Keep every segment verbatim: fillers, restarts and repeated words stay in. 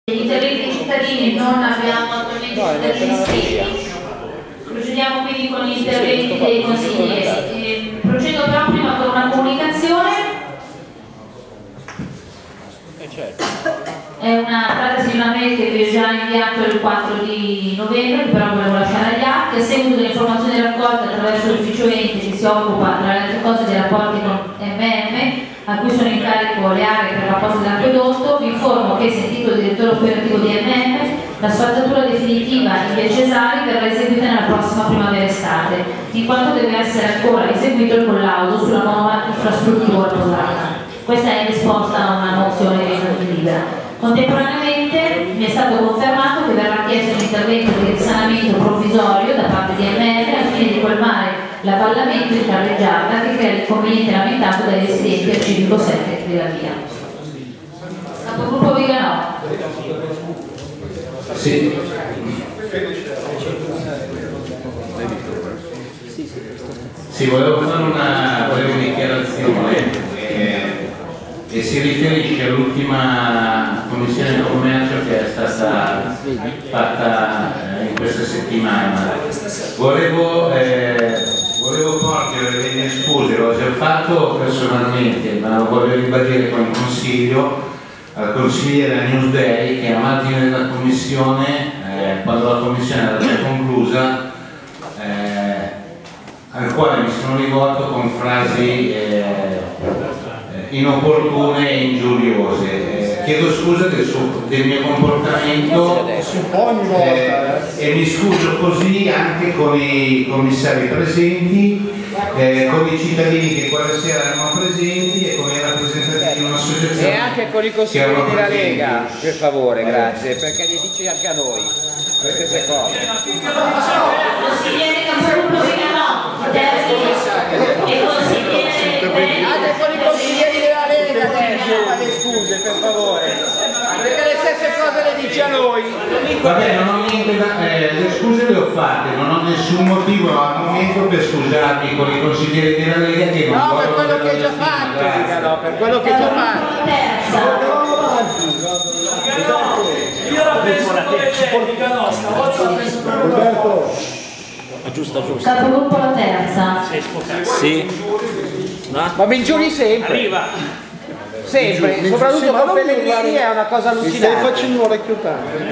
Gli interventi dei cittadini non abbiamo attualmente cittadini iscritti. Procediamo quindi con gli interventi dei consiglieri. Eh, procedo però prima con una comunicazione. È una carta sigillamento che vi ho già inviato il quattro di novembre, che però volevo lasciare agli atti. A seguito delle informazioni raccolte attraverso l'ufficio ente che si occupa, tra le altre cose, dei rapporti con M M, a cui sono in carico le aree per la posta dell'acquedotto, vi informo che, sentito il direttore operativo di M M, la sfaldatura definitiva in via Cesari verrà eseguita nella prossima primavera-estate, in quanto deve essere ancora eseguito il collaudo sulla nuova infrastruttura posata. Questa è in risposta a una mozione di libera. Contemporaneamente mi è stato confermato che verrà chiesto un intervento di risanamento provvisorio da parte di M M al fine di colmare l'avvallamento di carreggiata che crea l'inconveniente lamentato dai residenti al civico sette della via. Capogruppo Viganò. Sì. Sì, volevo fare una, volevo una dichiarazione eh, e si riferisce all'ultima commissione di commercio che è stata fatta eh, in questa settimana. Volevo, eh, volevo porgere le mie scuse, l'ho già fatto personalmente, ma lo voglio ribadire con il consiglio, al consigliere Newsday, che a margine della commissione, eh, quando la commissione era già conclusa, eh, al quale mi sono rivolto con frasi eh, inopportune e ingiuriose. Eh, chiedo scusa del, suo, del mio comportamento eh, e mi scuso così anche con i commissari presenti, eh, con i cittadini che quella sera erano presenti e con i rappresentanti di un'associazione e anche con i consiglieri della Lega, per favore, grazie, perché li dice anche a noi le stesse cose. Consigliere Capogruppo Viganò, e consigliere anche con i consiglieri della Lega adesso, fate scuse per favore, perché le stesse cose le dice a noi. Vabbè, non ho niente da, eh, le scuse le ho fatte, non ho nessun motivo al momento per scusarmi con i consiglieri della Lega che non no, per quello che hai già fatto, no, per quello che hai già fatto. Io la penso come tecnica, no, stavolta la penso come Giusto, giusto. Capogruppo la terza. Sì. Ma mi giuri sempre. Arriva. Sempre, soprattutto con Pellegrini è una cosa allucinante. Mi stai facendo orecchio tanto.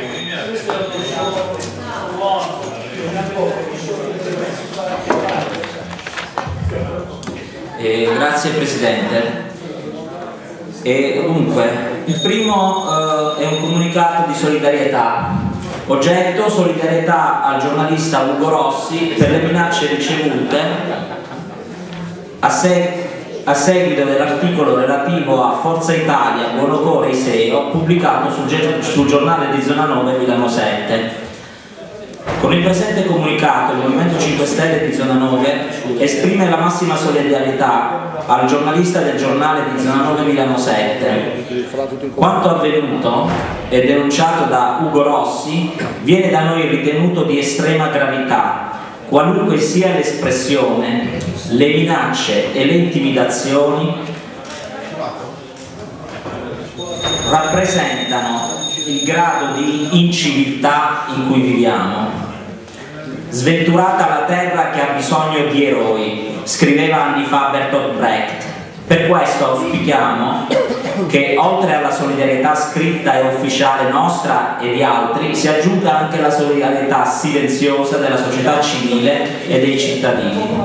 Eh, grazie Presidente. E dunque, il primo eh, è un comunicato di solidarietà. Oggetto: solidarietà al giornalista Ugo Rossi per le minacce ricevute a, se a seguito dell'articolo relativo a Forza Italia, Buonocore Iseo, pubblicato sul, sul giornale di Zona nove Milano sette. Con il presente comunicato il Movimento cinque Stelle di Zona nove esprime la massima solidarietà al giornalista del giornale di Zona nove Milano sette. Quanto avvenuto e denunciato da Ugo Rossi viene da noi ritenuto di estrema gravità, qualunque sia l'espressione, le minacce e le intimidazioni rappresentano il grado di inciviltà in cui viviamo. Sventurata la terra che ha bisogno di eroi, scriveva anni fa Bertolt Brecht. Per questo auspichiamo che oltre alla solidarietà scritta e ufficiale nostra e di altri si aggiunga anche la solidarietà silenziosa della società civile e dei cittadini.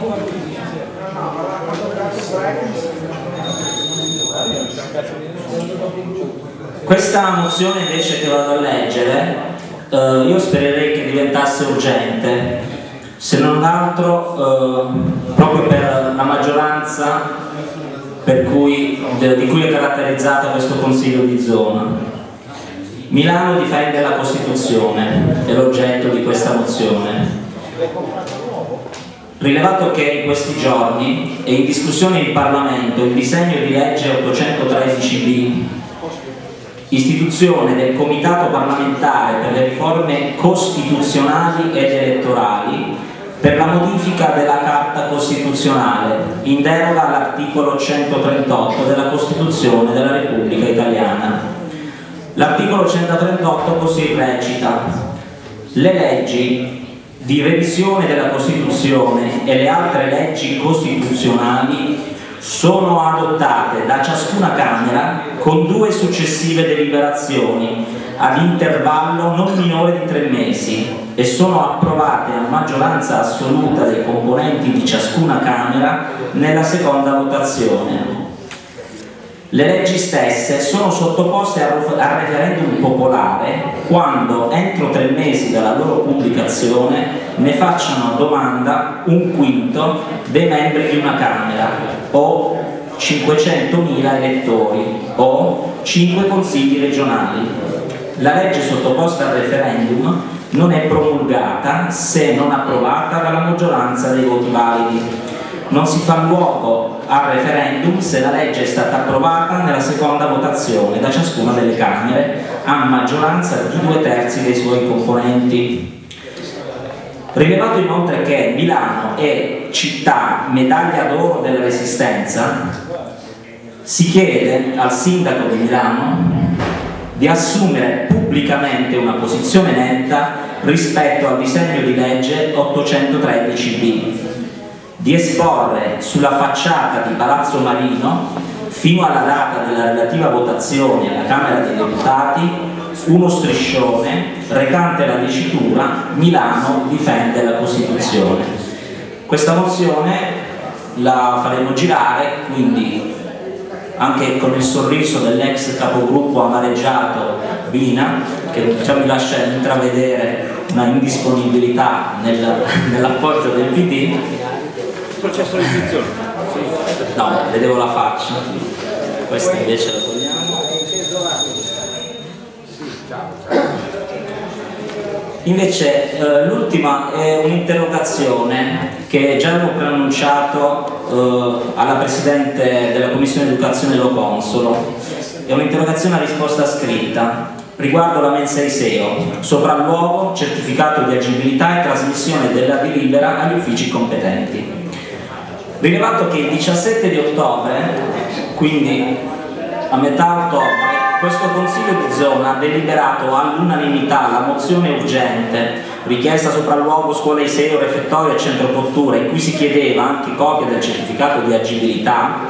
Questa mozione invece che vado a leggere eh, io spererei che diventasse urgente, se non altro eh, proprio per la maggioranza per cui, di cui è caratterizzata questo Consiglio di zona. Milano difende la Costituzione, è l'oggetto di questa mozione. Rilevato che in questi giorni è in discussione in Parlamento il disegno di legge ottocentotredici B, istituzione del Comitato parlamentare per le riforme costituzionali ed elettorali per la modifica della Carta Costituzionale in deroga all'articolo centotrentotto della Costituzione della Repubblica Italiana. L'articolo centotrentotto così recita: le leggi di revisione della Costituzione e le altre leggi costituzionali sono adottate da ciascuna Camera con due successive deliberazioni ad intervallo non minore di tre mesi e sono approvate a maggioranza assoluta dei componenti di ciascuna Camera nella seconda votazione. Le leggi stesse sono sottoposte al referendum popolare quando, entro tre mesi dalla loro pubblicazione, ne facciano domanda un quinto dei membri di una Camera o cinquecentomila elettori o cinque consigli regionali. La legge sottoposta al referendum non è promulgata se non approvata dalla maggioranza dei voti validi. Non si fa luogo al referendum se la legge è stata approvata nella seconda votazione da ciascuna delle Camere a maggioranza di due terzi dei suoi componenti. Rilevato inoltre che Milano è città medaglia d'oro della Resistenza, si chiede al sindaco di Milano di assumere pubblicamente una posizione netta rispetto al disegno di legge ottocentotredici B, di esporre sulla facciata di Palazzo Marino, fino alla data della relativa votazione alla Camera dei Deputati, uno striscione recante la dicitura "Milano difende la Costituzione". Questa mozione la faremo girare, quindi anche con il sorriso dell'ex capogruppo amareggiato Bina, che già mi lascia intravedere una indisponibilità nel, nell'appoggio del P D. Processo di iscrizione. No, vedevo la faccia. Questa invece la togliamo. Invece eh, l'ultima è un'interrogazione che già avevo preannunciato eh, alla Presidente della Commissione Educazione Lo Consolo. È un'interrogazione a risposta scritta riguardo la mensa Iseo, sopralluogo, certificato di agibilità e trasmissione della delibera agli uffici competenti. Rilevato che il diciassette di ottobre, quindi a metà ottobre, questo Consiglio di zona ha deliberato all'unanimità la mozione urgente richiesta sopralluogo scuola Iseo, refettorio e centro cottura, in cui si chiedeva anche copia del certificato di agibilità.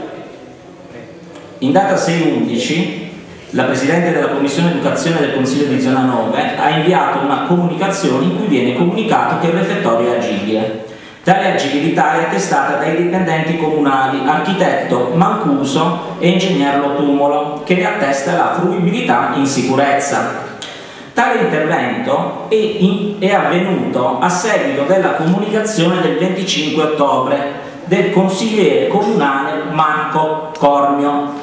In data sei undici la Presidente della Commissione Educazione del Consiglio di zona nove ha inviato una comunicazione in cui viene comunicato che il refettorio è agibile. Tale agibilità è attestata dai dipendenti comunali, architetto Mancuso e ingegner Lotumolo, che ne attesta la fruibilità in sicurezza. Tale intervento è, in, è avvenuto a seguito della comunicazione del venticinque ottobre del consigliere comunale Marco Cormio.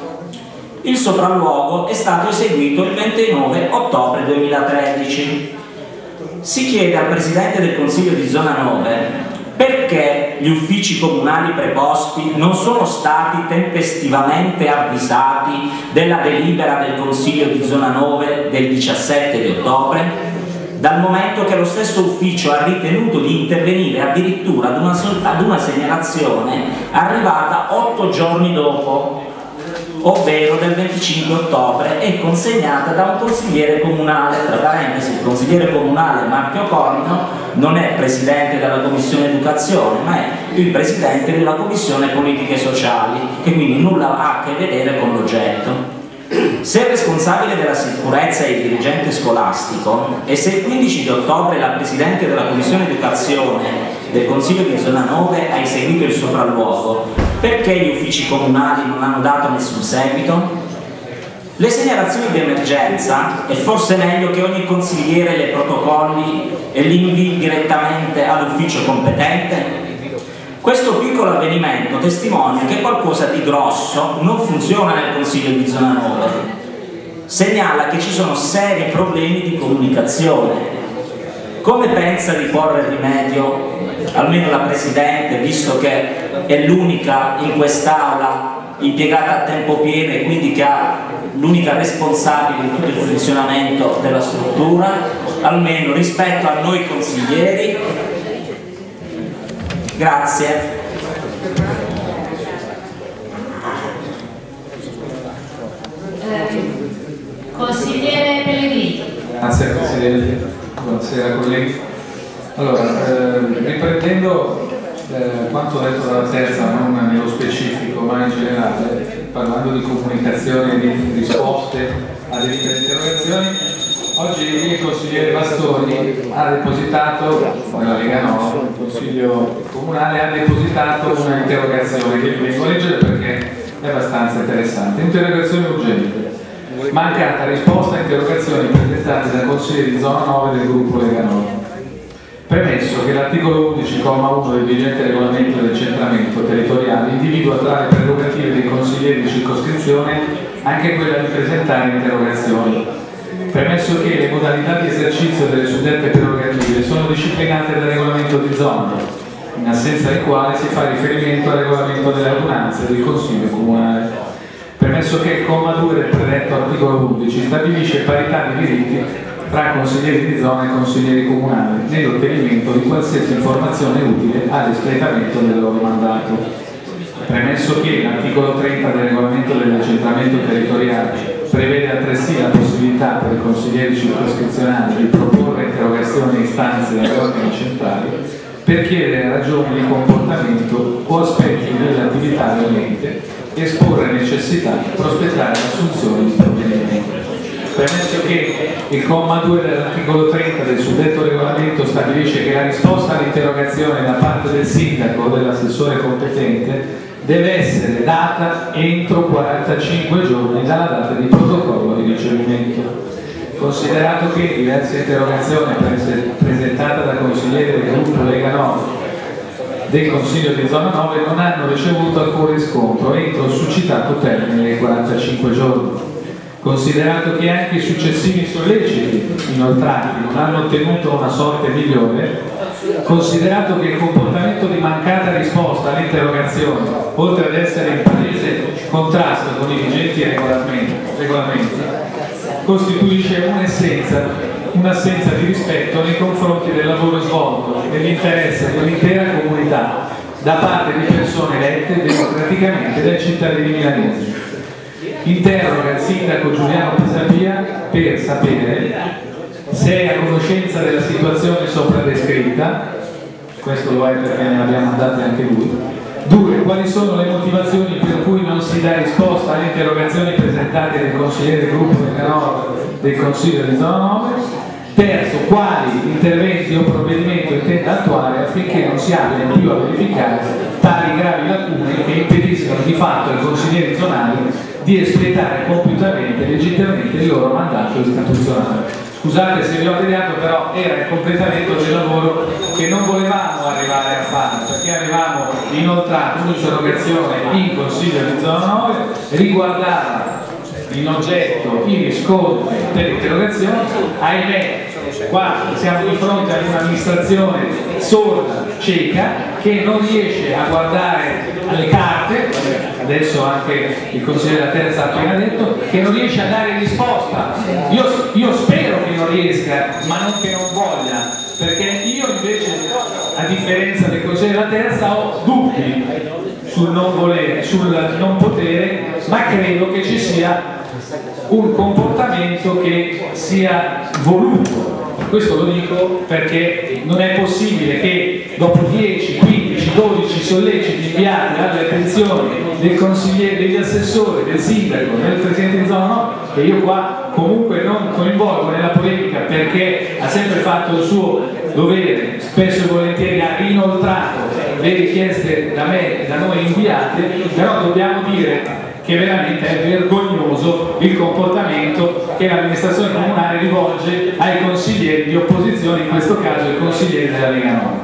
Il sopralluogo è stato eseguito il ventinove ottobre duemilatredici. Si chiede al Presidente del Consiglio di zona nove perché gli uffici comunali preposti non sono stati tempestivamente avvisati della delibera del Consiglio di zona nove del diciassette di ottobre, dal momento che lo stesso ufficio ha ritenuto di intervenire addirittura ad una, ad una segnalazione arrivata otto giorni dopo, ovvero del venticinque ottobre, e consegnata da un consigliere comunale. Tra parentesi, il consigliere comunale Marco Corno non è presidente della Commissione Educazione, ma è il presidente della Commissione Politiche Sociali, che quindi nulla ha a che vedere con l'oggetto. Se il responsabile della sicurezza è il dirigente scolastico e se il quindici di ottobre la Presidente della Commissione Educazione del Consiglio di zona nove ha eseguito il sopralluogo, perché gli uffici comunali non hanno dato nessun seguito? Le segnalazioni di emergenza è forse meglio che ogni consigliere le protocolli e li invii direttamente all'ufficio competente? Questo piccolo avvenimento testimonia che qualcosa di grosso non funziona nel Consiglio di zona nove. Segnala che ci sono seri problemi di comunicazione. Come pensa di porre rimedio, almeno la Presidente, visto che è l'unica in quest'Aula impiegata a tempo pieno e quindi che ha l'unica responsabile di tutto il funzionamento della struttura, almeno rispetto a noi consiglieri? Grazie. Eh, Consigliere Pellegrini. Grazie Presidente, buonasera colleghi. Allora, eh, riprendendo eh, quanto detto dalla terza, non nello specifico ma in generale, parlando di comunicazione e di risposte a delle interrogazioni, oggi il consigliere Bastoni ha depositato, nella Lega Nord, il Consiglio Comunale ha depositato una interrogazione che vi vengo a leggere perché è abbastanza interessante. Interrogazione urgente. Mancata risposta a interrogazioni presentate da consiglieri di zona nove del gruppo Lega Nord. Premesso che l'articolo undici comma uno del vigente regolamento del centramento territoriale individua tra le prerogative dei consiglieri di circoscrizione anche quella di presentare interrogazioni. Premesso che le modalità di esercizio delle suddette prerogative sono disciplinate dal regolamento di zona, in assenza del quale si fa riferimento al regolamento delle adunanze del Consiglio Comunale. Premesso che il comma due del predetto articolo undici stabilisce parità di diritti tra consiglieri di zona e consiglieri comunali nell'ottenimento di qualsiasi informazione utile all'espletamento del loro mandato. Premesso che l'articolo trenta del regolamento del decentramento territoriale prevede altresì la possibilità per i consiglieri circoscrizionali di proporre interrogazioni e istanze agli organi centrali per chiedere ragioni di comportamento o aspetti dell'attività dell'ente, esporre necessità di prospettare l'assunzione di provvedimenti. Premesso che il comma due dell'articolo trenta del suddetto regolamento stabilisce che la risposta all'interrogazione da parte del sindaco o dell'assessore competente deve essere data entro quarantacinque giorni dalla data di protocollo di ricevimento. Considerato che diverse interrogazioni presentate da consiglieri del gruppo Lega Nord del Consiglio di zona nove non hanno ricevuto alcun riscontro entro il succitato termine dei quarantacinque giorni. Considerato che anche i successivi solleciti inoltrati non hanno ottenuto una sorte migliore, considerato che il comportamento di mancata risposta all'interrogazione, oltre ad essere in palese contrasto con i vigenti regolamenti, regolamenti costituisce un'essenza un'assenza di rispetto nei confronti del lavoro svolto nell'interesse dell'intera comunità da parte di persone elette democraticamente dai cittadini milanesi. Interroga il sindaco Giuliano Pisapia per sapere se è a conoscenza della situazione sopra descritta, questo lo è perché ne abbiamo mandate anche lui. Due, quali sono le motivazioni per cui non si dà risposta alle interrogazioni presentate dai consiglieri del gruppo Lega Nord del Consiglio di zona nove. Terzo, quali interventi o provvedimento intenda attuare affinché non si abbiano più a verificare tali gravi lacune che impediscono di fatto ai consiglieri zonali di espletare compiutamente e legittimamente il loro mandato istituzionale. Scusate se vi ho deviato, però era il completamento del lavoro che non volevamo arrivare a fare, perché avevamo inoltrato un'interrogazione in Consiglio di zona nove, riguardava in oggetto i riscontri delle interrogazioni. Ahimè, qua siamo di fronte ad un'amministrazione sorda, cieca, che non riesce a guardare alle carte, adesso anche il consigliere della terza ha appena detto, che non riesce a dare risposta. Io, io spero che non riesca, ma non che non voglia, perché io invece, a differenza del consigliere della terza, ho dubbi sul non volere, sul non potere, ma credo che ci sia un comportamento che sia voluto. Questo lo dico perché non è possibile che dopo dieci, quindici, dodici solleciti inviati alle attenzioni del consigliere, degli assessori, del sindaco, del presidente di zona nove, che io qua comunque non coinvolgo nella polemica perché ha sempre fatto il suo dovere, spesso e volentieri ha inoltrato le richieste da me, da noi inviate, però dobbiamo dire che veramente è vergognoso il comportamento che l'amministrazione comunale rivolge ai consiglieri di opposizione, in questo caso i consiglieri della Lega Nord.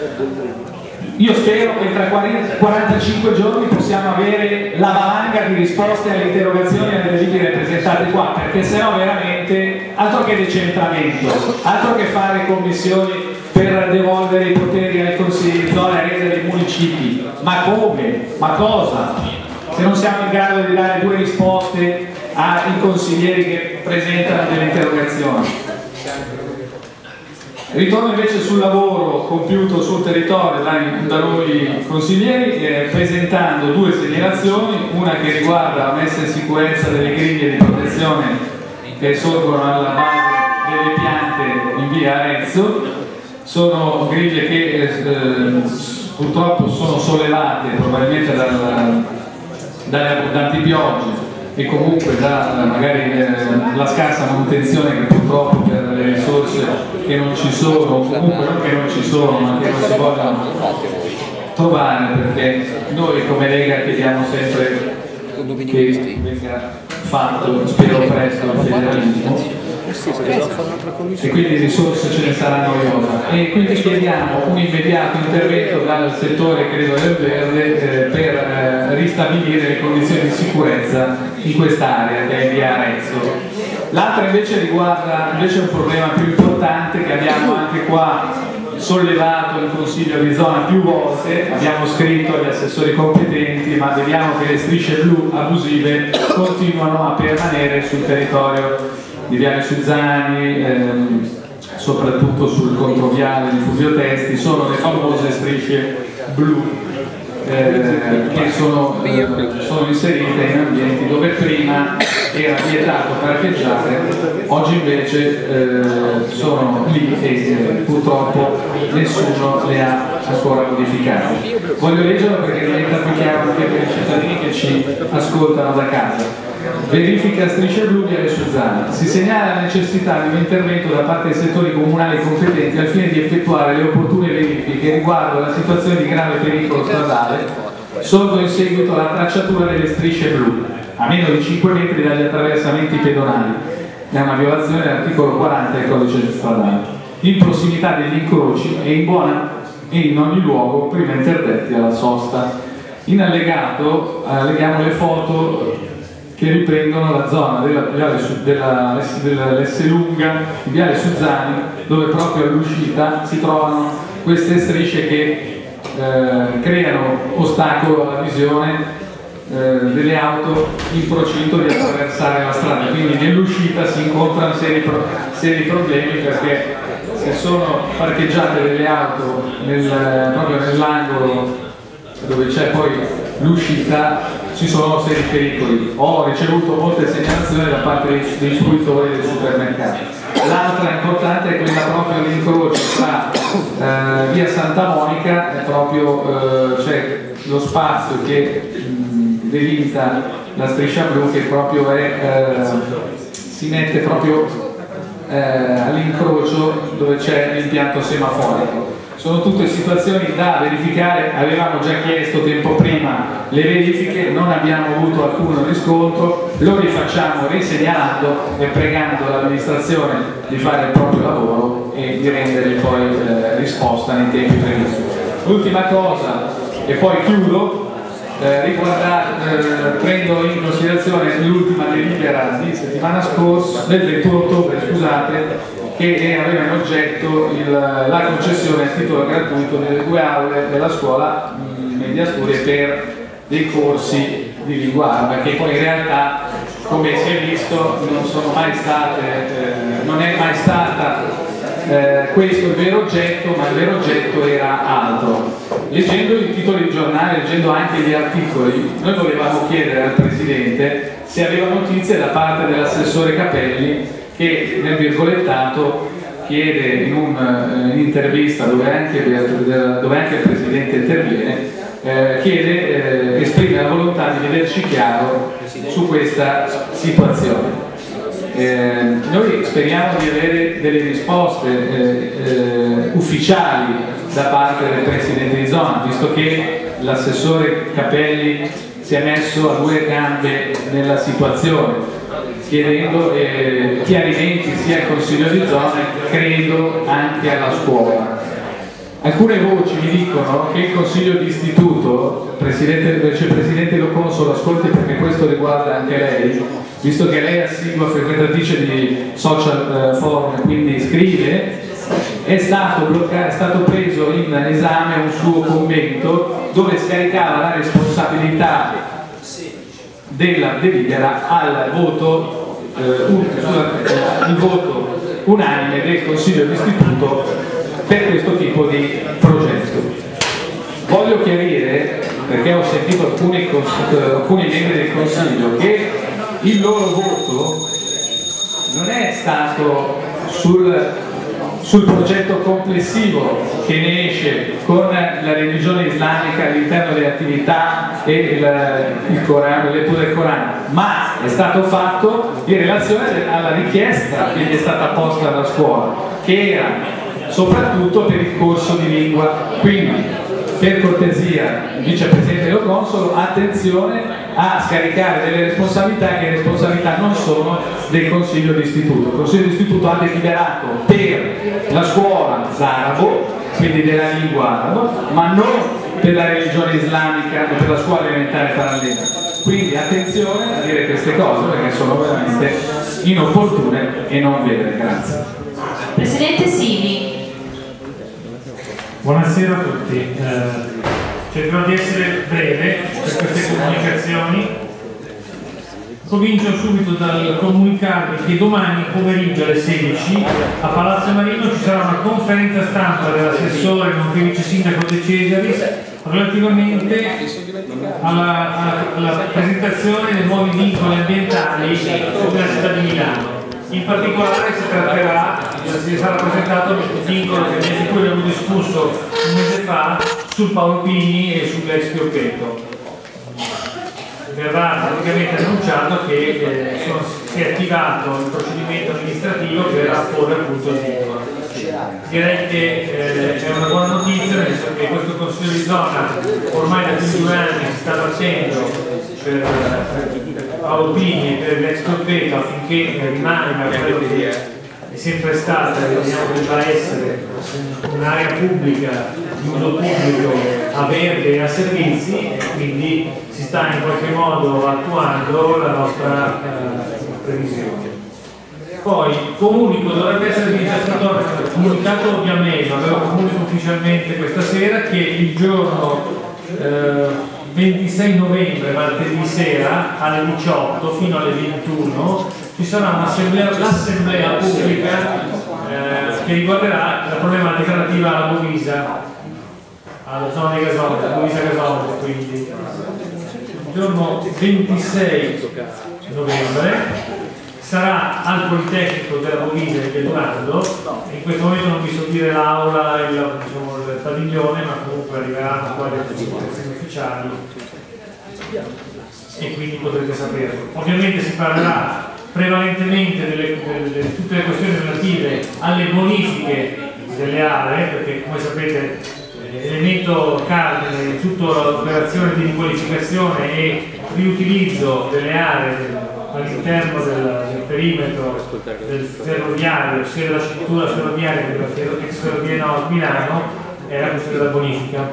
Io spero che tra quarantacinque giorni possiamo avere la valanga di risposte alle interrogazioni e alle delibere presentate qua, perché sennò veramente altro che decentramento, altro che fare commissioni per devolvere i poteri ai consigli di zona e rendere i municipi. Ma come? Ma cosa? Se non siamo in grado di dare due risposte ai consiglieri che presentano delle interrogazioni. Ritorno invece sul lavoro compiuto sul territorio da, da noi consiglieri, eh, presentando due segnalazioni, una che riguarda la messa in sicurezza delle griglie di protezione che sorgono alla base delle piante in via Arezzo. Sono griglie che eh, purtroppo sono sollevate probabilmente dal, dalle abbondanti piogge e comunque da magari eh, la scarsa manutenzione che purtroppo per le risorse che non ci sono, comunque non che non ci sono, ma che non si vogliono trovare, perché noi come Lega chiediamo sempre che venga fatto, spero presto, il federalismo, e quindi risorse ce ne saranno iosa, e quindi chiediamo un immediato intervento dal settore, credo del verde, eh, per eh, ristabilire le condizioni di sicurezza in quest'area che è via Arezzo. L'altra invece riguarda invece un problema più importante che abbiamo anche qua sollevato in Consiglio di zona più volte, abbiamo scritto agli assessori competenti, ma vediamo che le strisce blu abusive continuano a permanere sul territorio di Viale Suzzani, ehm, soprattutto sul controviale di Fulvio Testi. Sono le famose strisce blu eh, che sono, eh, sono inserite in ambienti dove prima era vietato parcheggiare, oggi invece eh, sono lì e eh, purtroppo nessuno le ha ancora modificate. Voglio leggerlo perché diventa più chiaro anche per i cittadini che ci ascoltano da casa. Verifica strisce blu Viale Suzzani. Si segnala la necessità di un intervento da parte dei settori comunali competenti al fine di effettuare le opportune verifiche riguardo alla situazione di grave pericolo stradale sorto in seguito alla tracciatura delle strisce blu a meno di cinque metri dagli attraversamenti pedonali. È una violazione dell'articolo quaranta del codice stradale, in prossimità degli incroci e in, buona, e in ogni luogo prima interdetti alla sosta. In allegato alleghiamo le foto che riprendono la zona della, della, della, della Lesselunga, di Viale Suzzani, dove proprio all'uscita si trovano queste strisce che eh, creano ostacolo alla visione eh, delle auto in procinto di attraversare la strada. Quindi nell'uscita si incontrano seri, pro, seri problemi, perché se sono parcheggiate delle auto nel, proprio nell'angolo dove c'è poi l'uscita, ci sono seri pericoli. Ho ricevuto molte segnalazioni da parte dei, dei fruitori dei supermercati. L'altra importante è quella proprio all'incrocio tra eh, via Santa Monica, proprio eh, c'è lo spazio che mh, delimita la striscia blu, che proprio è, eh, si mette proprio eh, all'incrocio dove c'è l'impianto semaforico. Sono tutte situazioni da verificare, avevamo già chiesto tempo prima le verifiche, non abbiamo avuto alcun riscontro, lo rifacciamo risegnalando e pregando l'amministrazione di fare il proprio lavoro e di rendere poi eh, risposta nei tempi previsti. L'ultima cosa, e poi chiudo, eh, riguarda, eh, prendo in considerazione l'ultima delibera di settimana scorsa, del ventuno ottobre, scusate, che aveva in oggetto il, la concessione a titolo gratuito delle due aule della scuola Media Asturie per dei corsi di lingua araba, che poi in realtà, come si è visto, non sono mai state, eh, non è mai stata eh, questo il vero oggetto, ma il vero oggetto era altro. Leggendo i titoli di giornale, leggendo anche gli articoli, noi volevamo chiedere al Presidente se aveva notizie da parte dell'assessore Capelli, che nel virgolettato chiede in un'intervista uh, dove, dove anche il Presidente interviene, eh, chiede, eh, esprime la volontà di vederci chiaro su questa situazione. Eh, noi speriamo di avere delle risposte eh, eh, ufficiali da parte del Presidente di zona, visto che l'assessore Capelli si è messo a due gambe nella situazione, chiedendo eh, chiarimenti sia al Consiglio di zona, credo anche alla scuola. Alcune voci mi dicono che il Consiglio di Istituto, Presidente, cioè Presidente Lo Consolo, ascolti perché questo riguarda anche lei, visto che lei è assidua frequentatrice di social eh, forum, quindi scrive, è stato, bloccato, è stato preso in esame un suo commento dove scaricava la responsabilità della delibera al voto, eh, un, il voto unanime del Consiglio d'Istituto per questo tipo di progetto. Voglio chiarire, perché ho sentito alcuni, alcuni membri del Consiglio, che il loro voto non è stato sul, sul progetto complessivo che ne esce con la religione islamica all'interno delle attività e il, il Corano, la lettura del Corano, ma è stato fatto in relazione alla richiesta che gli è stata posta dalla scuola, che era soprattutto per il corso di lingua. Quindi, per cortesia, il vicepresidente dello consolo, attenzione a scaricare delle responsabilità che responsabilità non sono del consiglio di istituto. Il consiglio di istituto ha deliberato per la scuola arabo, quindi della lingua araba, ma non per la religione islamica o per la scuola elementare parallela. Quindi attenzione a dire queste cose perché sono veramente inopportune e non vere. Grazie. Presidente Sini. Buonasera a tutti, eh, cercherò di essere breve per queste comunicazioni. Comincio subito dal comunicarvi che domani pomeriggio alle sedici a Palazzo Marino ci sarà una conferenza stampa dell'assessore nonché vice sindaco De Cesari relativamente alla, alla, alla presentazione dei nuovi vincoli ambientali della città di Milano. In particolare si tratterà, si sarà presentato il vincolo di cui abbiamo discusso un mese fa sul Paolo Pini e sull'ex Pioppeto. Verrà praticamente annunciato che eh, sono, si è attivato il procedimento amministrativo per apporre appunto il vincolo. Direi che eh, è una buona notizia, nel senso che questo Consiglio di zona ormai da più di due anni si sta battendo per Paolo Pini e per l'ex Pioppeto affinché rimanga quello che è sempre stata e vediamo che debba essere un'area pubblica di uso pubblico a verde e a servizi, e quindi si sta in qualche modo attuando la nostra eh, previsione. Poi comunico, dovrebbe essere già stato comunicato via mail, ma lo comunico ufficialmente questa sera che il giorno eh, ventisei novembre, martedì sera, alle diciotto fino alle ventuno, ci sarà un'assemblea, l'assemblea pubblica eh, che riguarderà la problematica relativa alla Bovisa, alla zona di gasometro, Bovisa gasometro. Quindi il giorno ventisei novembre sarà al Politecnico della Bovisa di Belgrado. In questo momento non vi so dire l'aula e il, diciamo, il padiglione, ma comunque arriveranno poi le comunicazioni ufficiali e quindi potrete saperlo. Ovviamente si parlerà prevalentemente delle, delle, tutte le questioni relative alle bonifiche delle aree, perché come sapete l'elemento cardine di tutta l'operazione di riqualificazione e riutilizzo delle aree all'interno del, del perimetro del ferroviario, sia della struttura ferroviaria che della ex ferrovia Nord Milano, è la questione della bonifica.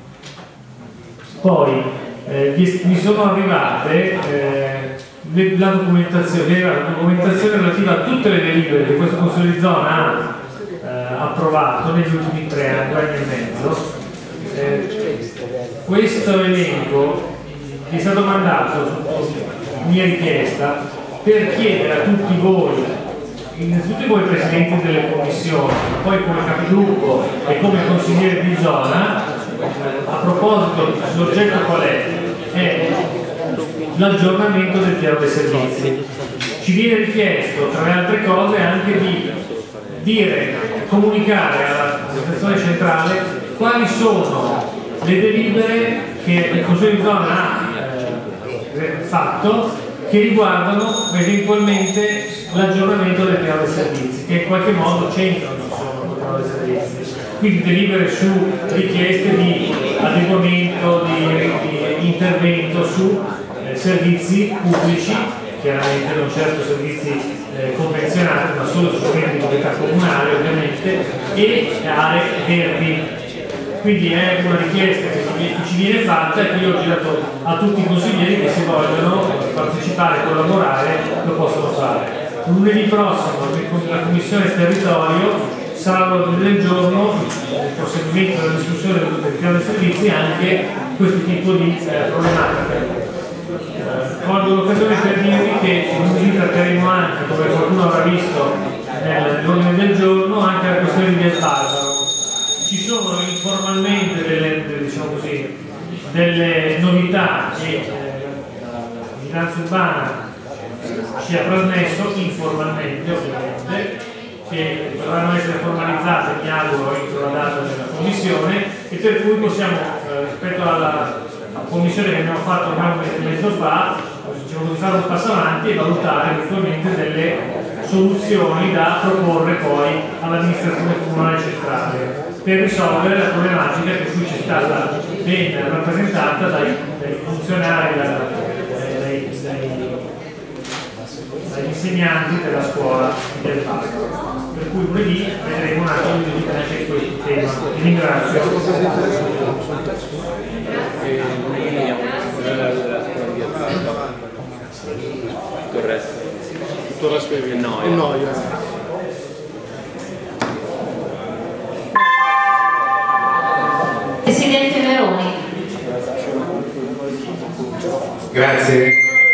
Poi eh, mi sono arrivate eh, la, documentazione, la documentazione relativa a tutte le delibere che questo Consiglio di zona ha eh, approvato negli ultimi tre anni, due anni e mezzo. Eh, questo elenco è stato mandato mia richiesta per chiedere a tutti voi, innanzitutto voi presidenti delle commissioni, poi come capigruppo e come consigliere di zona, a proposito, l'oggetto qual è? È l'aggiornamento del piano dei servizi. Ci viene richiesto, tra le altre cose, anche di dire, comunicare all'amministrazione centrale quali sono le delibere che il Consiglio di zona ha fatto che riguardano eventualmente l'aggiornamento del piano dei servizi, che in qualche modo c'entrano il piano dei servizi. Quindi delibere su richieste di adeguamento, di, di intervento su eh, servizi pubblici, chiaramente non certo servizi eh, convenzionati, ma solo strumenti di proprietà comunale ovviamente, e aree verdi. Quindi è una richiesta che ci viene fatta e che io ho girato a tutti i consiglieri che se vogliono partecipare e collaborare lo possono fare. Lunedì prossimo la Commissione Territorio sarà all'ordine del giorno il proseguimento della discussione del piano dei servizi anche questo tipo di eh, problematica. Eh, colgo l'occasione per dirvi che lunedì tratteremo anche, come qualcuno avrà visto nell'ordine del giorno, anche la questione di Via Barbaro. Ci sono informalmente delle, delle, diciamo così, delle novità che eh, la vigilanza urbana ci ha trasmesso informalmente, ovviamente, che dovranno essere formalizzate, mi auguro, entro la data della commissione, e per cui possiamo, eh, rispetto alla commissione che abbiamo fatto ormai un mese e mezzo fa, diciamo, di fare un passo avanti e valutare eventualmente delle soluzioni da proporre poi all'amministrazione comunale centrale per risolvere la problematica che qui c'è stata ben rappresentata dai, dai funzionari, da, dai, dai, dagli insegnanti della scuola del parco. Per cui lunedì vedremo un attimo di anche questo tema. Vi ringrazio. Tutto il resto. Tutto il resto è noia. noia. Presidente Veroni. Grazie.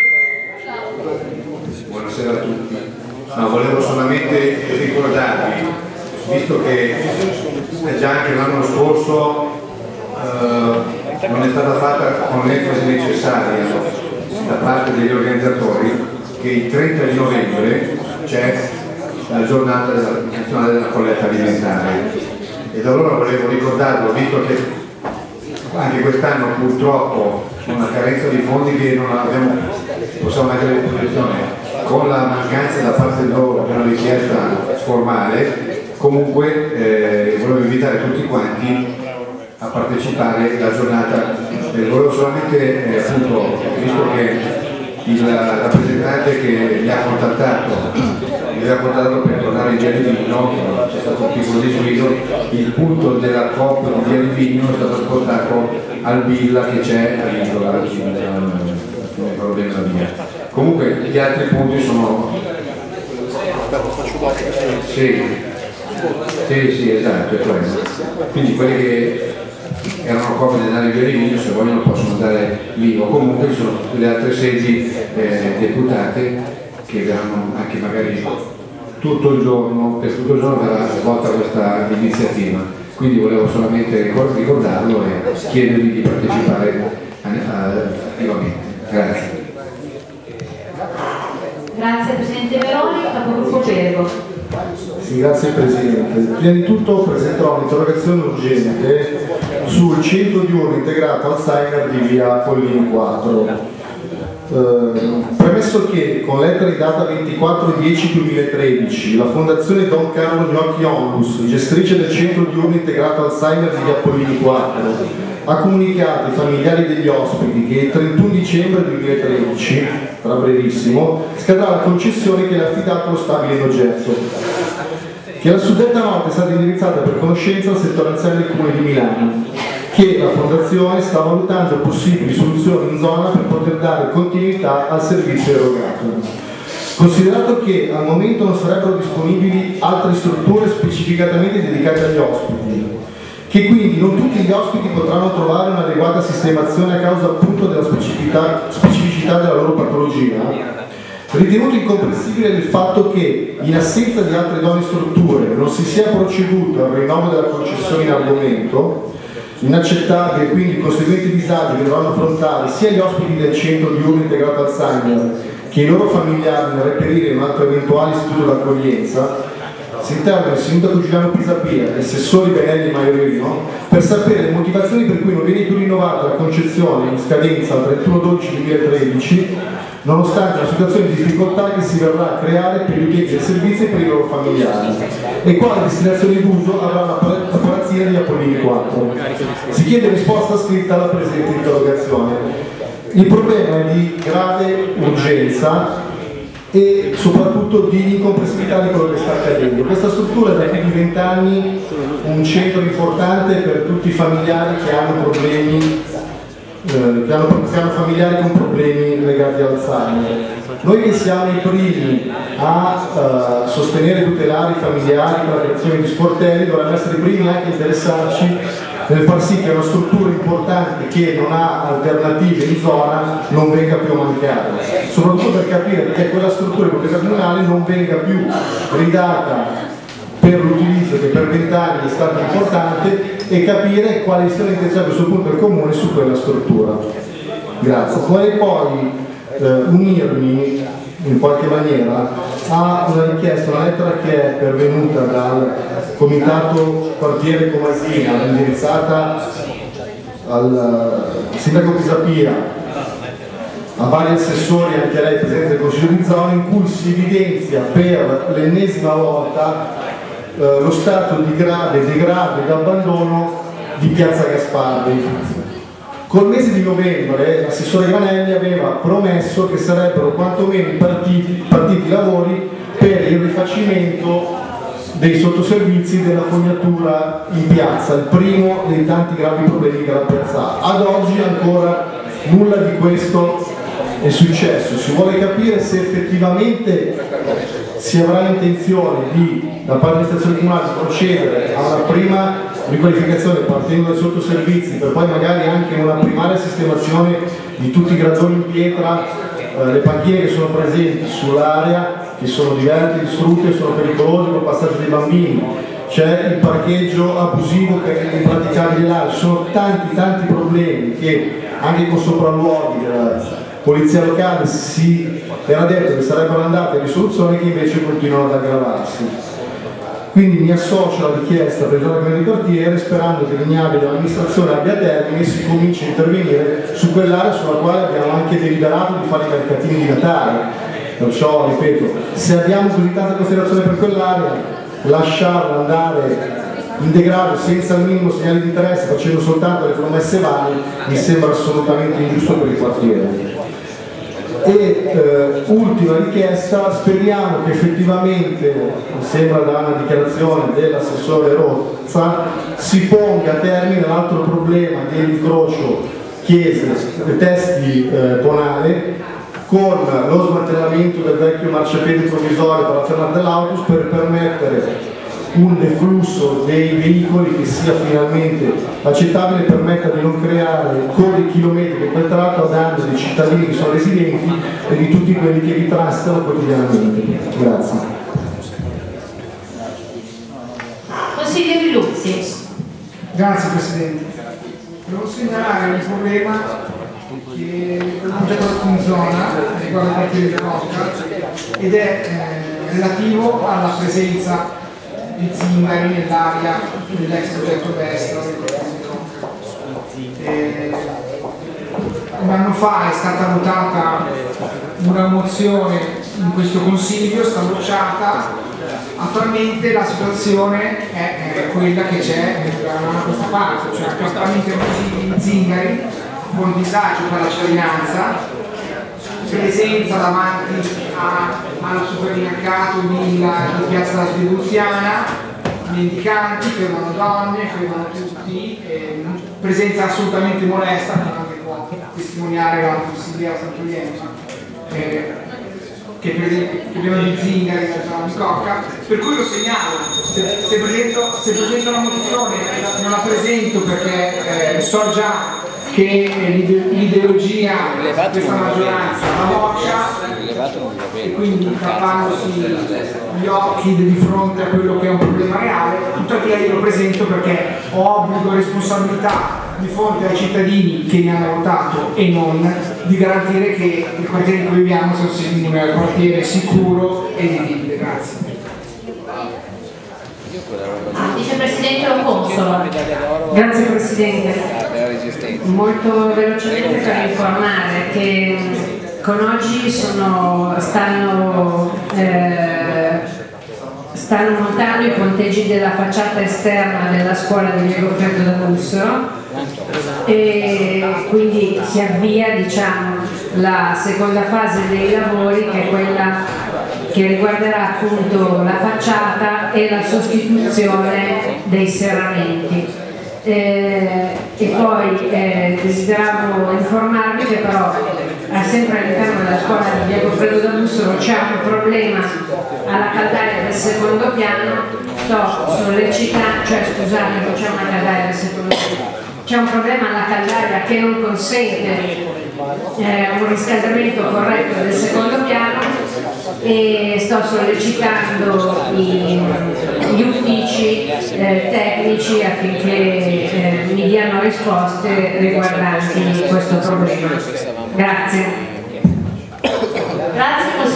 Buonasera a tutti. No, volevo solamente ricordarvi, visto che già anche l'anno scorso eh, non è stata fatta con l'enfasi necessaria da parte degli organizzatori, che il trenta di novembre c'è la giornata nazionale della colletta alimentare, ed allora volevo ricordarlo, visto che anche quest'anno purtroppo c'è una carenza di fondi che non abbiamo, possiamo mettere in disposizione, con la mancanza da parte loro di una richiesta formale. Comunque eh, volevo invitare tutti quanti a partecipare alla giornata. Eh, volevo solamente eh, appunto, visto che il rappresentante che mi ha contattato mi aveva contattato per tornare in Via Livigno, c'è stato un piccolo disguido, il punto della COP di Via Livigno è stato spostato al Villa che c'è all'isola, non ricordo bene la via. Comunque gli altri punti sono... Sì, sì, sì, esatto, è quello. Quindi quelli che erano copie di andare in Via Livigno, se vogliono possono andare lì, o comunque ci sono tutte le altre sedi eh, deputate che verranno anche magari tutto il giorno, per tutto il giorno verrà svolta questa iniziativa. Quindi volevo solamente ricordarlo e chiedervi di partecipare attivamente. Grazie. Grazie Presidente Veroni, capogruppo Pergo. Sì, grazie Presidente. Prima di tutto presenterò un'interrogazione urgente sul centro diurno integrato Alzheimer di via Pollini quattro. Eh, premesso che con lettera di data ventiquattro dieci duemilatredici la Fondazione Don Carlo Gnocchi Onlus, gestrice del centro diurno integrato Alzheimer di via Pollini quattro, ha comunicato ai familiari degli ospiti che il trentuno dicembre duemilatredici, tra brevissimo, scadrà la concessione che le ha affidato lo stabile in oggetto, che la suddetta nota è stata indirizzata per conoscenza al settore anziano del Comune di Milano, che la Fondazione sta valutando possibili soluzioni in zona per poter dare continuità al servizio erogato. Considerato che al momento non sarebbero disponibili altre strutture specificatamente dedicate agli ospiti, che quindi non tutti gli ospiti potranno trovare un'adeguata sistemazione a causa appunto della specificità, specificità della loro patologia, ritenuto incomprensibile il fatto che, in assenza di altre idonee strutture, non si sia proceduto al rinnovo della concessione in argomento, inaccettabile quindi il conseguente disagio che dovranno affrontare sia gli ospiti del centro diurno integrato Alzheimer che i loro familiari nel reperire un altro eventuale istituto d'accoglienza. Si interroga il sindaco Giuliano Pisapia e l'assessore Benelli Maiorino per sapere le motivazioni per cui non viene più rinnovata la concessione in scadenza al trentuno dodici duemilatredici, nonostante la situazione di difficoltà che si verrà a creare per gli utenti del servizio e per i loro familiari, e quale destinazione d'uso avrà la palazzina di Apollini quattro. Si chiede risposta scritta alla presente interrogazione. Il problema è di grave urgenza e soprattutto di incomprensibilità di quello che sta accadendo. Questa struttura è da più di vent'anni un centro importante per tutti i familiari che hanno problemi, eh, che, hanno, che hanno familiari con problemi legati all'Alzheimer. Noi che siamo i primi a uh, sostenere e tutelare i familiari con la creazione di sportelli dovremmo essere i primi anche a interessarci nel far sì che una struttura importante che non ha alternative in zona non venga più a mancare, soprattutto per capire perché quella struttura comunale non venga più ridata per l'utilizzo che per vent'anni è stato importante e capire quali siano le intenzioni a questo punto del Comune su quella struttura. Grazie. Vorrei poi eh, unirmi in qualche maniera a una richiesta, una lettera che è pervenuta dal Comitato Quartiere Comasina, indirizzata al sindaco Pisapia, a vari assessori, anche lei presidente del Consiglio di zona, in cui si evidenzia per l'ennesima volta eh, lo stato di grave degrado ed abbandono di Piazza Gasparri. Col mese di novembre l'assessore Granelli aveva promesso che sarebbero quantomeno partiti, partiti i lavori per il rifacimento dei sottoservizi della fognatura in piazza, il primo dei tanti gravi problemi che la piazza ha. Ad oggi ancora nulla di questo è successo. Si vuole capire se effettivamente si avrà intenzione di, da parte dell'amministrazione comunale, di procedere a una prima riqualificazione partendo dai sottoservizi, per poi magari anche una primaria sistemazione di tutti i gradoni in pietra, eh, le panchine che sono presenti sull'area, che sono diverse, distrutte, sono pericolose con il passaggio dei bambini, c'è il parcheggio abusivo che è impraticabile là, ci sono tanti tanti problemi che anche con sopralluoghi della polizia locale si era detto che sarebbero andate a risoluzione, che invece continuano ad aggravarsi. Quindi mi associo alla richiesta per il giorno di quartiere, sperando che l'ignavide dell'amministrazione abbia termine e si cominci a intervenire su quell'area sulla quale abbiamo anche deliberato di fare i mercatini di Natale. Perciò, ripeto, se abbiamo così tanta considerazione per quell'area, lasciarla andare in degrado senza il minimo segnale di interesse, facendo soltanto le promesse vane, mi sembra assolutamente ingiusto per il quartiere. E eh, ultima richiesta, speriamo che effettivamente, mi sembra da una dichiarazione dell'assessore Rozza, si ponga a termine l'altro problema dell'incrocio Chiese-Testi eh, Tonale, con lo smantellamento del vecchio marciapiede provvisorio per la fermata dell'autobus, per permettere un deflusso dei veicoli che sia finalmente accettabile e permetta di non creare code chilometri in quel tratto a danno dei cittadini che sono residenti e di tutti quelli che vi transitano quotidianamente. Grazie. Consigliere Luzzi. Grazie Presidente. Devo segnalare un problema che abbiamo già tratto in zona riguardo il quartiere di Cocca ed è eh, relativo alla presenza di zingari nell'area dell'ex progetto Vestra. Eh, un anno fa è stata votata una mozione in questo consiglio, sta bocciata. Attualmente la situazione è, è quella che c'è da questa parte, cioè accampamenti abusivi di zingari con disagio per la cittadinanza, presenza davanti a, al supermercato di, la, di Piazza Svedruziana, mendicanti, fermano donne, fermano tutti, eh, presenza assolutamente molesta, che può testimoniare la consigliera Santoglienzo, eh, che prima di zingari nella zona di Cocca, per cui lo segnalo. Se, se, presento, se presento la mozione non la presento perché eh, so già che l'ideologia di questa maggioranza la boccia e quindi tappandosi gli occhi di fronte a quello che è un problema reale. Tuttavia io lo presento perché ho obbligo e responsabilità di fronte ai cittadini che mi hanno votato e non, di garantire che il quartiere in cui viviamo sia un quartiere sicuro e vivibile. Grazie. Vicepresidente Lo Consolo. Grazie Presidente. Molto velocemente per informare che con oggi sono, stanno, eh, stanno montando i ponteggi della facciata esterna della scuola di Via Goffredo da Bussolo e quindi si avvia, diciamo, la seconda fase dei lavori, che è quella che riguarderà appunto la facciata e la sostituzione dei serramenti. Eh, e poi eh, desideravo informarvi che però eh, sempre all'interno della scuola di Via Goffredo da Bussolo c'è un problema alla caldaia del secondo piano. Sto sollecitando, cioè scusate, non c'è una caldaia del secondo piano, c'è un problema alla caldaia che non consente eh, un riscaldamento corretto del secondo piano e sto sollecitando i, gli uffici eh, tecnici affinché eh, mi diano risposte riguardanti questo problema. Grazie. Grazie consigliere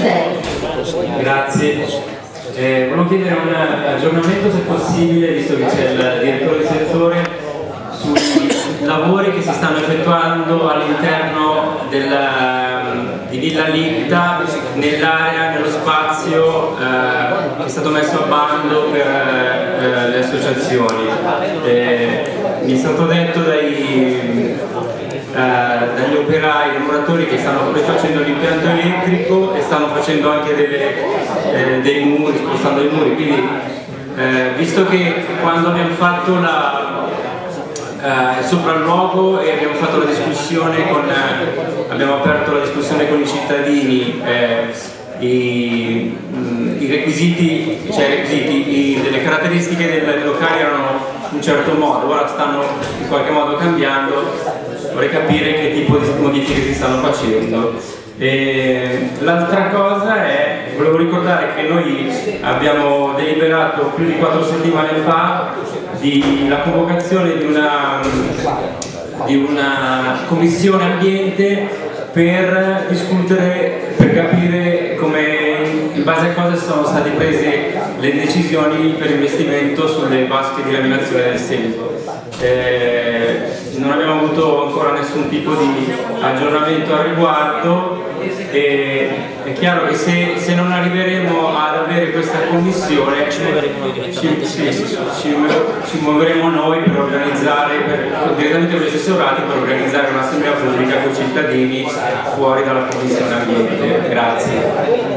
Castelli. Grazie. Eh, volevo chiedere un aggiornamento, se possibile, visto che c'è il direttore di settore, sui lavori che si stanno effettuando all'interno di Villa Litta, nell'area, nello spazio eh, che è stato messo a bando per eh, le associazioni. Eh, mi è stato detto dai Uh, dagli operai, dai muratori che stanno pure facendo l'impianto elettrico e stanno facendo anche delle, eh, dei muri, spostando i muri, quindi eh, visto che quando abbiamo fatto la, uh, il sopralluogo e abbiamo fatto la discussione con, uh, abbiamo aperto la discussione con i cittadini, eh, i, mh, i requisiti, cioè i requisiti, i, delle caratteristiche dei, dei locali erano in un certo modo, ora stanno in qualche modo cambiando. Vorrei capire che tipo di modifiche si stanno facendo. L'altra cosa è, volevo ricordare che noi abbiamo deliberato più di quattro settimane fa di, la convocazione di una, di una commissione ambiente per discutere, per capire come, in base a cosa sono state prese le decisioni per investimento sulle vasche di laminazione del Seneto. Eh, non abbiamo avuto ancora nessun tipo di aggiornamento al riguardo e è chiaro che se, se non arriveremo ad avere questa commissione ci muoveremo noi, ci, ci, ci, ci, ci muoveremo noi per organizzare per, direttamente con gli assessorati per organizzare un'assemblea pubblica con i cittadini fuori dalla commissione ambiente. Grazie.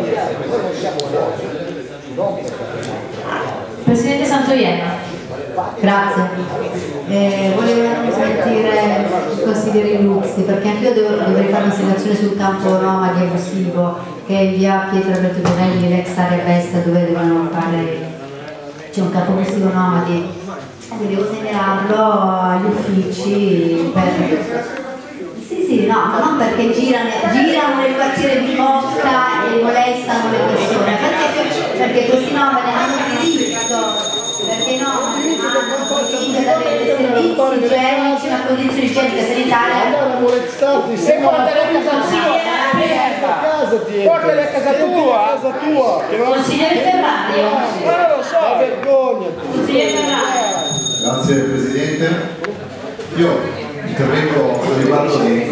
Presidente Santoiena. Grazie. Eh, volevo sentire il consigliere Luxi, perché anche io devo, dovrei fare una segnalazione sul campo nomadi abusivo che è in via Pietro Alberto Tonelli, l'ex area Vesta, dove devono fare, c'è un campo abusivo nomadi, quindi devo segnalarlo agli uffici per... Sì, sì, no, ma non perché girano, girano nel quartiere di Mosca e molestano le persone, perché, perché questi nomadi hanno diritto. Perché no, hanno diritto ad avere dei servizi igienici, una condizione igienica sanitaria. Se portali a casa tua, portali a casa tua, consigliere Ferrario. Ma non lo so, vergogna. Consigliere Ferrario. Grazie Presidente. Io intervengo a riguardo di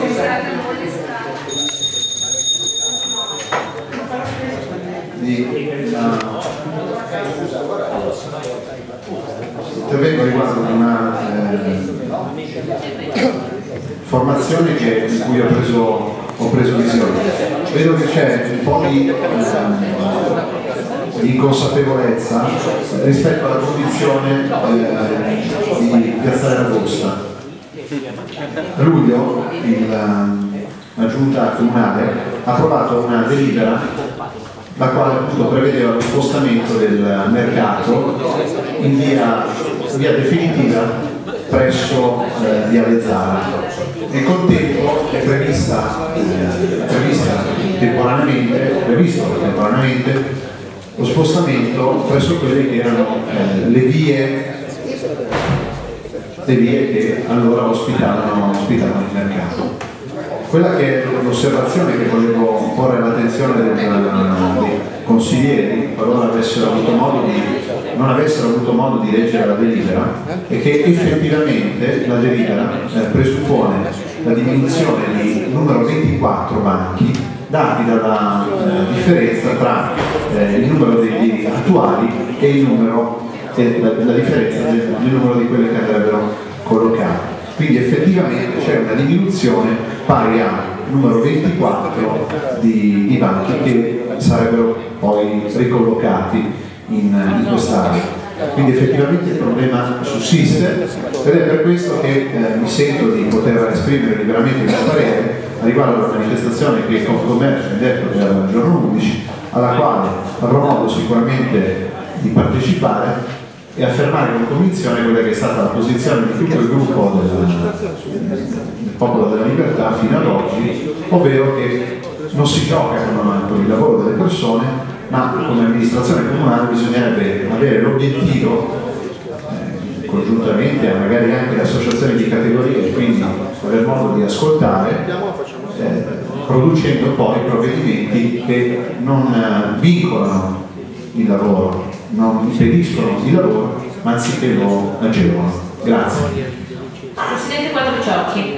di una intervengo a riguardo di una eh, formazione che, di cui ho preso, ho preso visione. Vedo che c'è un po' di, eh, di inconsapevolezza rispetto alla condizione eh, di Piazzale Ragosta. A luglio il, la giunta comunale ha approvato una delibera la quale appunto prevedeva lo spostamento del mercato in via, via definitiva presso eh, via Lezzara. Nel contempo è prevista, eh, prevista temporaneamente, previsto temporaneamente lo spostamento presso quelle che erano eh, le vie le vie che allora ospitavano, ospitavano il mercato. Quella che è l'osservazione che volevo porre all'attenzione dei consiglieri, qualora avessero avuto modo di, non avessero avuto modo di leggere la delibera, è che effettivamente la delibera eh, presuppone la diminuzione di numero ventiquattro banchi dati dalla eh, differenza tra eh, il numero degli attuali e il numero e la, la differenza del, del numero di quelle che andrebbero collocate. Quindi effettivamente c'è una diminuzione pari a numero ventiquattro di, di banchi che sarebbero poi ricollocati in, in quest'area. Quindi effettivamente il problema sussiste ed è per questo che eh, mi sento di poter esprimere liberamente il mio parere riguardo alla manifestazione che Confcommercio ha detto per il giorno undici, alla quale avrò modo sicuramente di partecipare e affermare con convinzione quella che è stata la posizione di tutto il gruppo del, del Popolo della Libertà fino ad oggi, ovvero che non si gioca con, con il lavoro delle persone, ma come amministrazione comunale bisognerebbe avere l'obiettivo, eh, congiuntamente a magari anche le associazioni di categoria, e quindi aver modo di ascoltare, eh, producendo poi provvedimenti che non vincolano il lavoro, non impediscono il lavoro, ma anziché lo agevolano. Grazie. Presidente Quattrociocchi.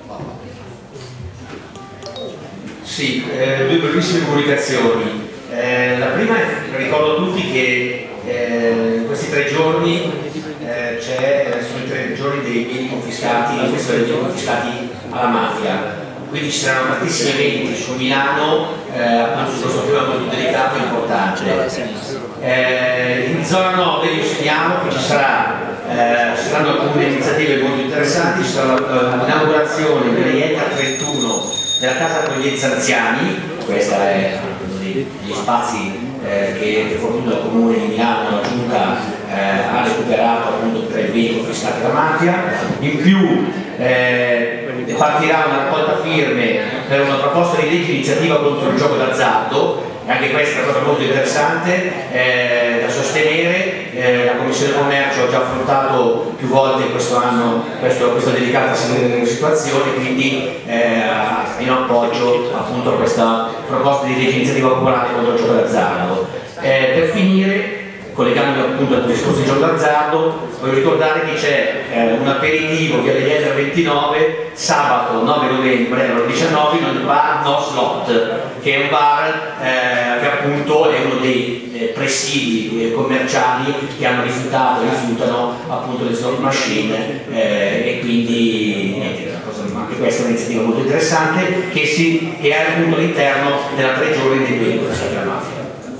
Sì, eh, due brevissime comunicazioni. Eh, la prima è, ricordo a tutti che eh, in questi tre giorni eh, c'è, sono i tre giorni dei beni confiscati, questo dei beni confiscati alla mafia, quindi ci saranno tantissimi eventi su Milano, eh, appunto su questo tema molto delicato e importante. Eh, in zona nord vi segnalo che ci sarà, eh, ci saranno alcune iniziative molto interessanti, ci sarà l'inaugurazione dell'Ieta trentuno della Casa Accoglienza Anziani, questa è gli spazi eh, che per fortuna il Comune di Milano, la Giunta eh, ha recuperato appunto per i beni confiscati alla mafia. In più eh, partirà una raccolta firme per una proposta di legge di iniziativa contro il gioco d'azzardo, e anche questa è una cosa molto interessante eh, da sostenere. Eh, la Commissione Commercio ha già affrontato più volte questo anno questo, questa delicata situazione, quindi eh, in appoggio appunto a questa proposta di legge di iniziativa popolare contro il gioco d'azzardo. Eh, per finire, collegandomi appunto al discorso di gioco d'azzardo, voglio ricordare che c'è eh, un aperitivo via degli ventinove sabato nove novembre alle ore diciannove nel bar No Slot, che è un bar eh, che appunto è uno dei eh, presidi eh, commerciali che hanno rifiutato e rifiutano appunto le slot machine eh, e quindi niente, anche questa è un'iniziativa molto interessante che, si, che è appunto all'interno della tre giorni dei beni confiscati alla mafia.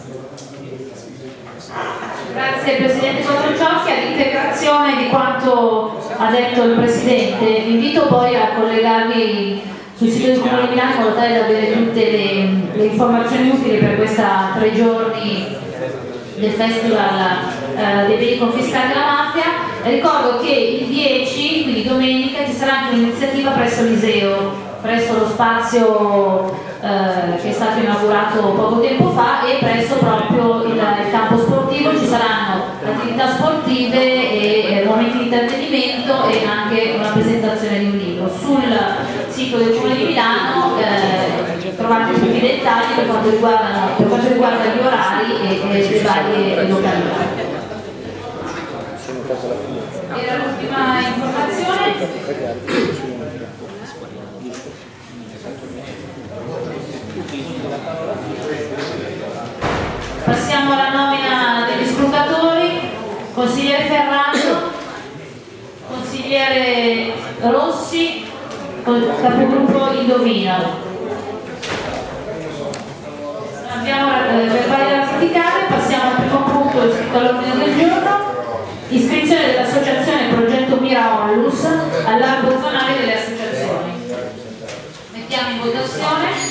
Grazie Presidente Quattrociocchi. All'integrazione di quanto ha detto il Presidente, vi invito poi a collegarvi sul sito del Comune di Milano in modo tale da avere tutte le, le informazioni utili per questa tre giorni del Festival eh, dei beni confiscati alla mafia. Ricordo che il dieci, quindi domenica, ci sarà anche un'iniziativa presso l'Iseo, presso lo spazio eh, che è stato inaugurato poco tempo fa, e presso proprio il, il campo sportivo ci saranno attività sportive e eh, momenti di intrattenimento e anche una presentazione di un libro. Sul sito del Comune di Milano eh, trovate tutti i dettagli per quanto riguarda, per quanto riguarda gli orari e, e le varie località. Era l'ultima informazione. Passiamo alla nomina degli scrutatori. Consigliere Ferrando, consigliere Rossi, capogruppo Indovino. Abbiamo eh, verbali da ratificare. Passiamo al primo punto iscritto all'ordine del giorno: iscrizione dell'associazione Progetto Mira Onlus all'albo zonale delle associazioni. Mettiamo in votazione.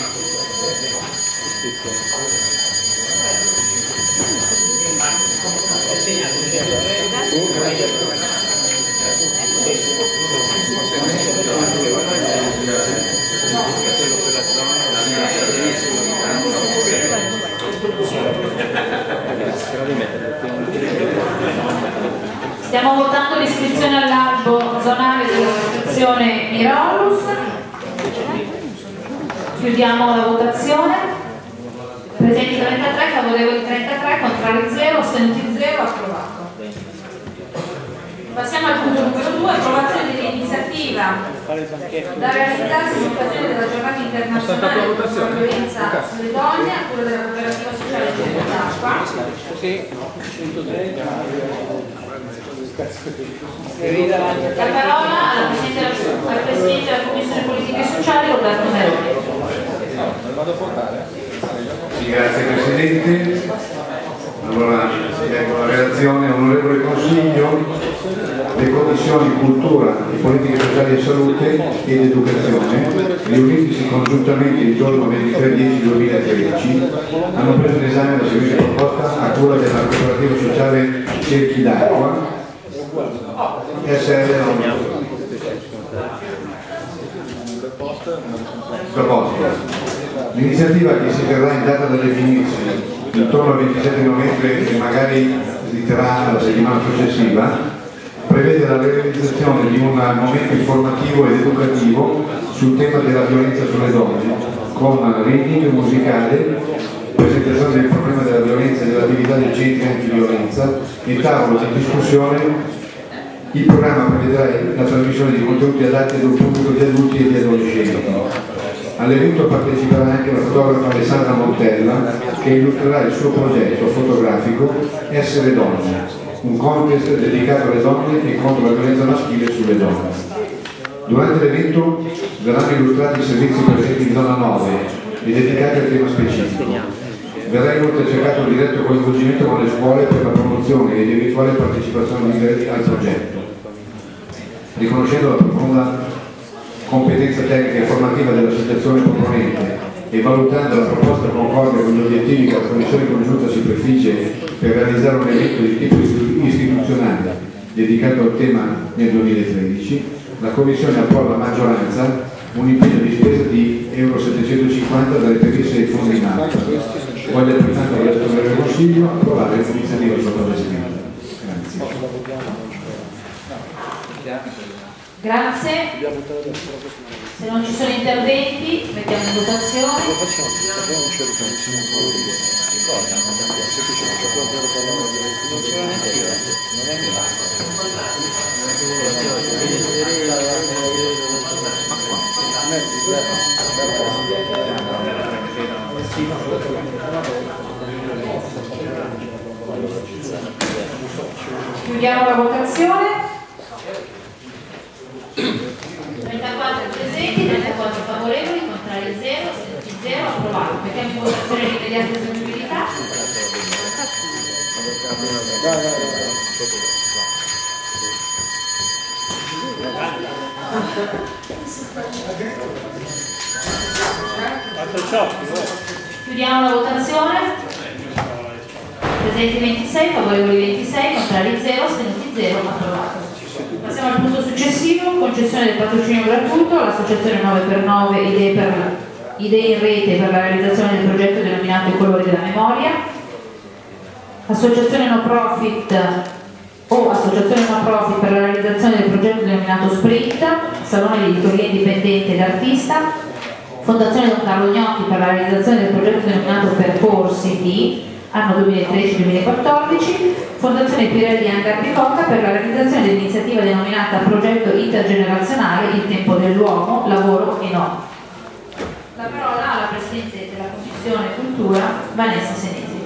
Stiamo votando l'iscrizione all'albo zonale dell'associazione Mirolus. Chiudiamo la votazione. Presenti trentatré, favorevoli trentatré, contrari zero, astenuti zero, approvato. Passiamo al punto numero due, approvazione dell'iniziativa da realizzarsi in occasione della giornata internazionale contro la violenza sulle donne a cura della cooperativa sociale Gioia d'Acqua. La parola alla Presidente, al Presidente della Commissione Politiche e Sociali, Roberto Meroni. Sì, grazie Presidente. Allora, ecco la relazione, onorevole Consiglio. Le Commissioni Cultura, Politiche Sociali e Salute ed Educazione, riunitisi congiuntamente il giorno ventitré dieci duemilatredici, hanno preso in esame la seguente proposta a cura della cooperativa sociale Cerchi d'Acqua S R L. Proposta. L'iniziativa che si terrà in data da definirsi intorno al ventisette novembre e magari si terrà la settimana successiva, prevede la realizzazione di un momento informativo ed educativo sul tema della violenza sulle donne con ritmico musicale, presentazione del problema della violenza e dell'attività dei centri antiviolenza e tavolo di discussione. Il programma prevederà la trasmissione di contenuti adatti ad un pubblico di adulti e di adolescenti. All'evento parteciperà anche la fotografa Alessandra Montella, che illustrerà il suo progetto fotografico Essere Donne, un contest dedicato alle donne e contro la violenza maschile sulle donne. Durante l'evento verranno illustrati i servizi presenti in zona nove e dedicati al tema specifico. Verrà inoltre cercato un diretto coinvolgimento con le scuole per la promozione ed eventuale partecipazione di al progetto. Riconoscendo la profonda competenza tecnica e formativa dell'associazione proponente e valutando la proposta concorde con gli obiettivi che la Commissione congiunta si prefigge per realizzare un evento di tipo istituzionale dedicato al tema nel duemilatredici, la Commissione approva a maggioranza un impegno di spesa di euro settecentocinquanta da reperirsi ai fondi M A P. Voglio pertanto chiedere al Consiglio approvare l'iniziativa sopra descritta. Grazie. Grazie. Se non ci sono interventi, mettiamo in votazione. Chiudiamo la votazione. trentaquattro presenti, trentaquattro favorevoli, contrari zero, astenuti zero, approvato. Mettiamo in votazione l'immediata eseguibilità. Chiudiamo la votazione. Presenti ventisei, favorevoli ventisei, contrari zero, astenuti zero, approvato. Passiamo al punto successivo, concessione del patrocinio gratuito all'associazione nove per nove idee, per, idee in rete per la realizzazione del progetto denominato I colori della memoria. Associazione no profit o associazione no profit per la realizzazione del progetto denominato Sprint, Salone di editoria indipendente ed artista. Fondazione Don Carlo Gnocchi per la realizzazione del progetto denominato Percorsi di anno duemilatredici duemilaquattordici, Fondazione Pirelli Hangar Bicocca per la realizzazione dell'iniziativa denominata Progetto Intergenerazionale Il tempo dell'uomo, lavoro e no. La parola alla Presidente della Commissione Cultura, Vanessa Senesi.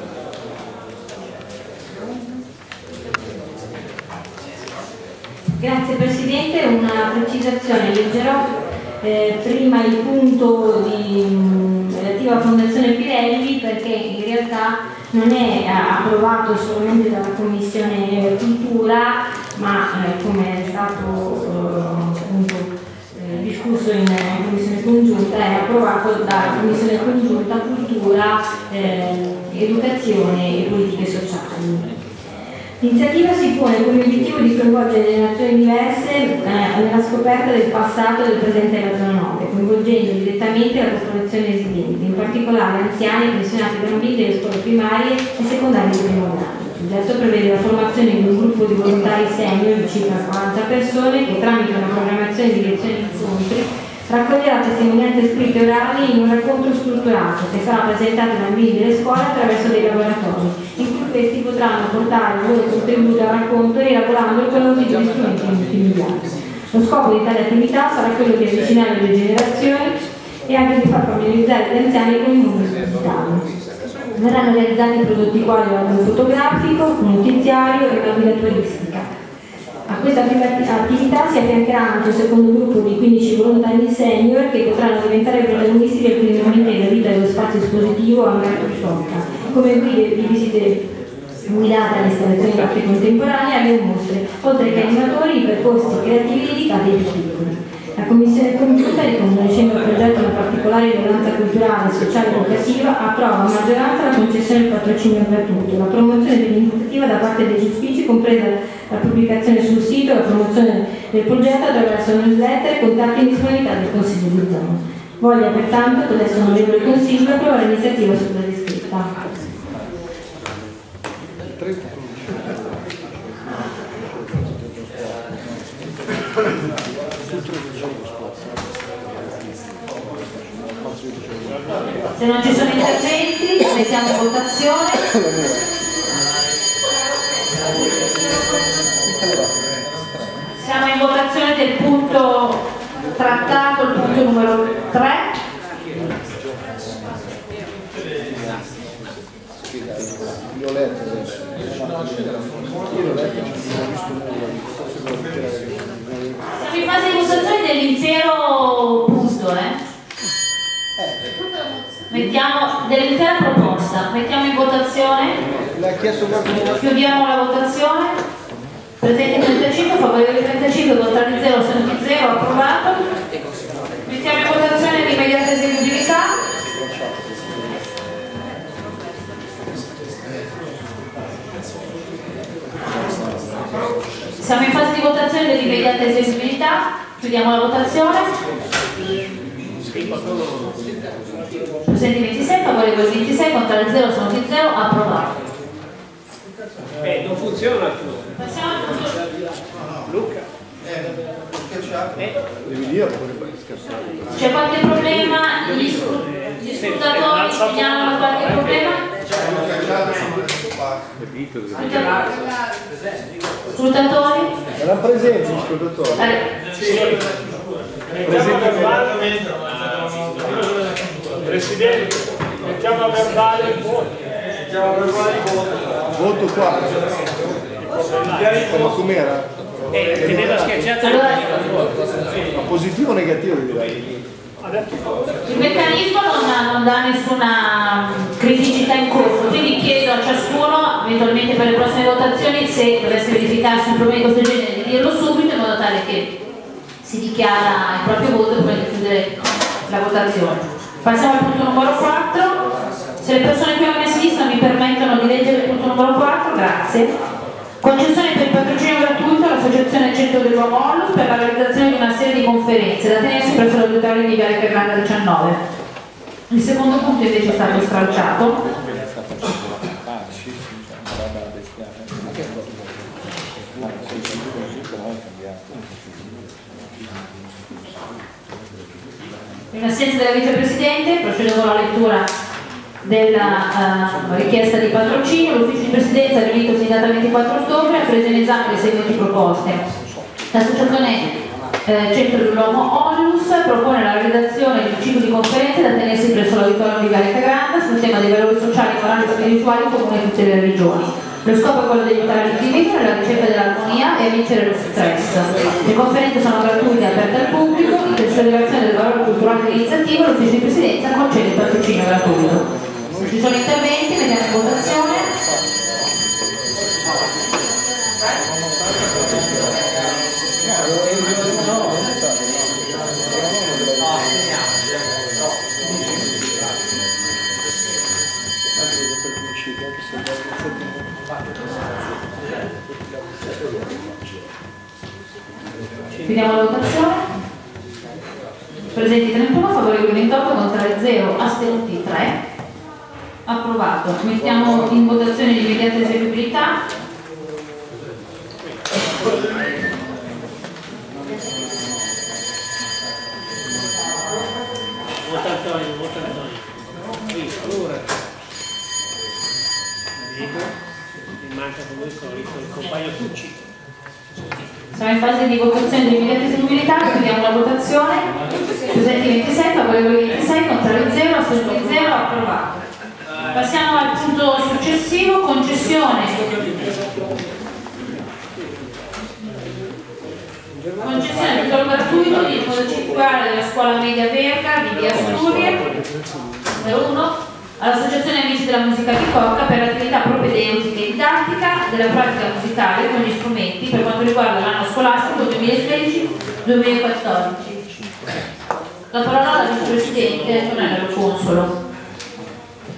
Grazie Presidente, una precisazione, leggerò eh, prima il punto di, mh, relativo alla Fondazione Pirelli perché in realtà non è approvato solamente dalla Commissione Cultura, ma eh, come è stato eh, appunto, eh, discusso in Commissione Congiunta, è approvato dalla Commissione Congiunta Cultura, eh, Educazione e Politiche Sociali. L'iniziativa si pone come obiettivo di coinvolgere generazioni diverse eh, nella scoperta del passato e del presente della zona nove, coinvolgendo direttamente la popolazione residente, in particolare anziani, pensionati, bambini delle scuole primarie e secondarie di primo grado. Il progetto prevede la formazione di un gruppo di volontari senior di circa quaranta persone che tramite una programmazione di lezioni e incontri raccoglierà testimonianze scritte orali in un racconto strutturato che sarà presentato ai bambini delle scuole attraverso dei laboratori, in cui questi potranno portare il loro contributo al racconto rielaborandolo con l'utilizzo di strumenti multimediali. Lo scopo di tale attività sarà quello di avvicinare le generazioni e anche di far familiarizzare gli anziani con il mondo digitale. Verranno realizzati prodotti quali l'album fotografico, un notiziario e una guida turistica. A questa attività si affiancherà anche un secondo gruppo di quindici volontari senior che potranno diventare protagonisti del primo momento della vita dello spazio espositivo Hangar Bicocca, come guide di visite guidate alle installazioni d'arte contemporanee e alle mostre, oltre che animatori i percorsi creativi dedicati ai più piccoli. La Commissione Congiunta, riconoscendo al progetto una particolare rilevanza culturale, sociale e educativa, approva a maggioranza la concessione del patrocinio gratuito, la promozione dell'iniziativa da parte degli uffici, compresa la pubblicazione sul sito e la promozione del progetto attraverso newsletter e contatti in disponibilità del Consiglio di zona. Voglia pertanto che adesso onorevole Consiglio approvare l'iniziativa sopra descritta. Se non ci sono interventi, mettiamo in votazione. Siamo in votazione del punto trattato, il punto numero tre. Siamo in fase di votazione dell'intero punto, eh? Mettiamo dell'intera proposta, mettiamo in votazione, chiudiamo la votazione, presenti trentacinque, favorevoli trentacinque, contrari zero, astenuti zero, approvato. Mettiamo in votazione l'immediata eseguibilità. Siamo in fase di votazione dell'immediata eseguibilità, chiudiamo la votazione. Presenti ventisei, favorevoli ventisei, contrari zero, sono di zero, approvato. Eh, non funziona più. Passiamo al punto. Luca. Devi dire pure per scherzare. C'è qualche problema? Gli, scru gli scrutatori segnalano qualche problema? Scrutatori? Erano presenti gli scrutatori? Presidente, mettiamo a verbale il voto. Mettiamo a verbale il voto. Voto qua. Ma com'era? Eh, teneva schiacciato allora, ma positivo o negativo direi? il meccanismo non, non dà nessuna criticità in corso, quindi chiedo a ciascuno, eventualmente per le prossime votazioni, se dovesse verificarsi un problema di questo genere, di dirlo subito in modo tale che si dichiara il proprio voto prima di chiudere la votazione. Passiamo al punto numero quattro. Se le persone qui a me a sinistra mi permettono di leggere il punto numero quattro, grazie. Concessione per il patrocinio gratuito all'Associazione Centro dell'Uomo Onlus per la realizzazione di una serie di conferenze da tenersi presso l'Auditorio di Viale Carlanda diciannove. Il secondo punto invece è stato stralciato. In assenza della vicepresidente procedo con la lettura della uh, richiesta di patrocinio. L'ufficio di presidenza, riunitosi in data ventiquattro ottobre, ha preso in esame le seguenti proposte. L'associazione eh, Centro dell'Uomo Onlus propone la realizzazione di un ciclo di conferenze da tenersi presso l'Auditorio di Viale Cagranda sul tema dei valori sociali, morali e spirituali comuni a tutte le regioni. Lo scopo è quello di aiutare l'individuo nella ricerca dell'armonia e a vincere lo stress. Le conferenze sono gratuite e aperte al pubblico. In considerazione del valore culturale dell'iniziativa, l'ufficio di presidenza concede il patrocinio gratuito. Ci sono interventi, vediamo in votazione. Chiudiamo la votazione. Presenti trentuno, favorevoli ventotto, contrari zero, astenuti tre. Approvato. Mettiamo in votazione l'immediata eseguibilità. Vota Antonio, vota Antonio. Qui, allora. Mi manca come al solito il compagno Tucci. Siamo in fase di votazione dell'immediata eseguibilità, chiudiamo la votazione. Presenti ventisei, favorevoli ventisei, contrari zero, astenuti zero, approvato. Passiamo al punto successivo, concessione. Concessione a titolo gratuito di motociclare della scuola media Verga di Via Sturia, numero uno, all'Associazione Amici della Musica di Cocca per l'attività propedeutica e didattica della pratica musicale con gli strumenti per quanto riguarda l'anno scolastico duemilatredici duemilaquattordici. La parola alla vicepresidente Antonella Lo Consolo.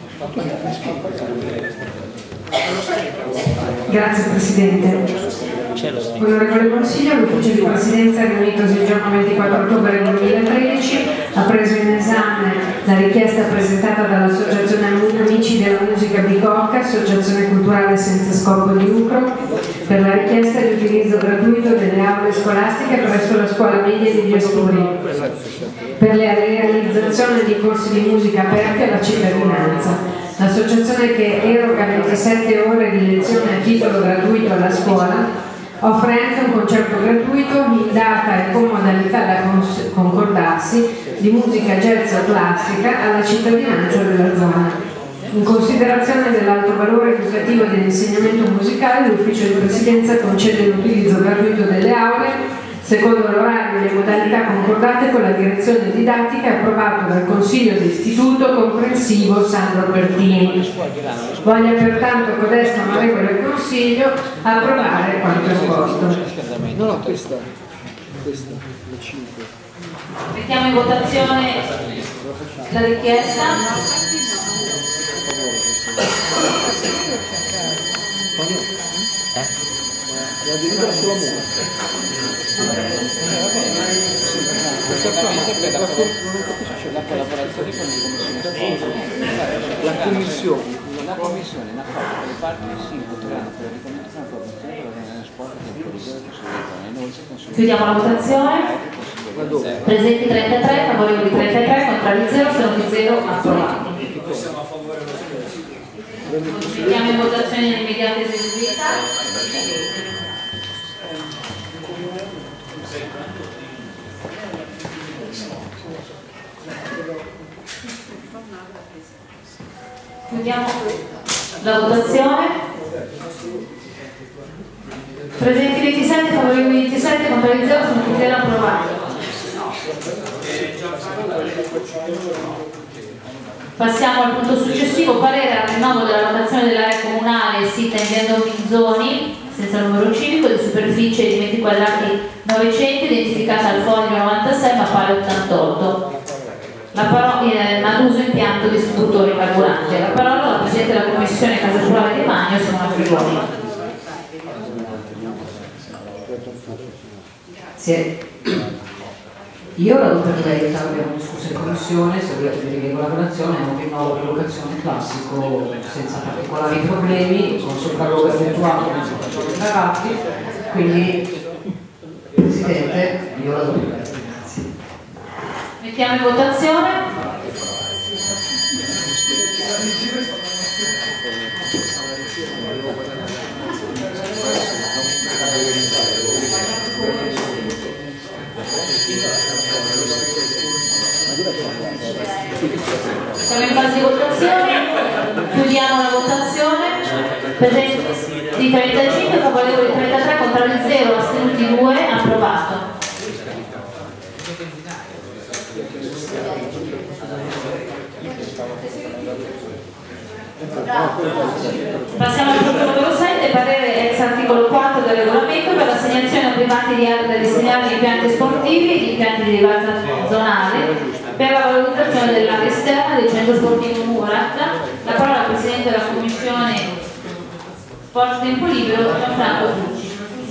Grazie Presidente. Onorevole Consiglio, l'Ufficio di Presidenza riunitosi il giorno ventiquattro ottobre duemilatredici ha preso in esame la richiesta presentata dall'Associazione Amici della Musica Bicocca, associazione culturale senza scopo di lucro, per la richiesta di utilizzo gratuito delle aule scolastiche presso la scuola media di Via Sturi per la realizzazione di corsi di musica aperti alla cittadinanza. L'associazione, che eroga ventisette ore di lezione a titolo gratuito alla scuola, offre anche un concerto gratuito in data e con modalità da concordarsi di musica jazz o classica alla cittadinanza della zona. In considerazione dell'alto valore educativo dell'insegnamento musicale, l'Ufficio di Presidenza concede l'utilizzo gratuito delle aule secondo l'orario e le modalità concordate con la direzione didattica approvato dal Consiglio d'istituto comprensivo Sandro Bertini. Voglia pertanto codesto onorevole Consiglio approvare quanto esposto. No, no, questa, questa, le cinque. Mettiamo in votazione la richiesta. Eh? La delibera sulla mura. La collaborazione con la commissione la commissione ne ha fatto le parti si voteranno per la riconoscenza della sport del corridoio che si vede. Chiudiamo la votazione. Presenti trentatré, favorevoli trentatré, contrari zero, assenti zero, approvati. Mettiamo in votazione l'immediata eseguibilità. Chiudiamo la votazione. Presenti ventisette, favorevoli ventisette, contrari zero, assenti zero, approvati. Passiamo al punto successivo, parere al rinnovo della votazione dell'area comunale sita in via Dominzoni, senza numero civico, di superficie di metri quadrati novecento, identificata al foglio novantasei, mappale ottantotto. La parola eh, ad uso impianto distributore carburante. La parola alla Presidente della Commissione Casa Rurale di Magno, Simona Frigoni. Grazie. Io la dottoressa abbiamo discusso in commissione, se volete vi rileggo la relazione, è un rinnovo di locazione classico senza particolari problemi, con sopralluogo effettuato non si facciano gravati, quindi Presidente, io la dottoressa. Grazie. Mettiamo in votazione. Siamo in fase di votazione, chiudiamo la votazione. Presenti di trentacinque, favorevoli trentatré, contrari zero, astenuti due, approvato. Passiamo al punto numero sette, parere ex articolo quattro del regolamento per l'assegnazione a privati di area da destinare agli impianti sportivi e gli impianti di rilevanza zonale per la valorizzazione dell'area esterna del centro sportivo Murat. La parola al Presidente della Commissione Sport Tempo Libero, Gianfranco Fucci.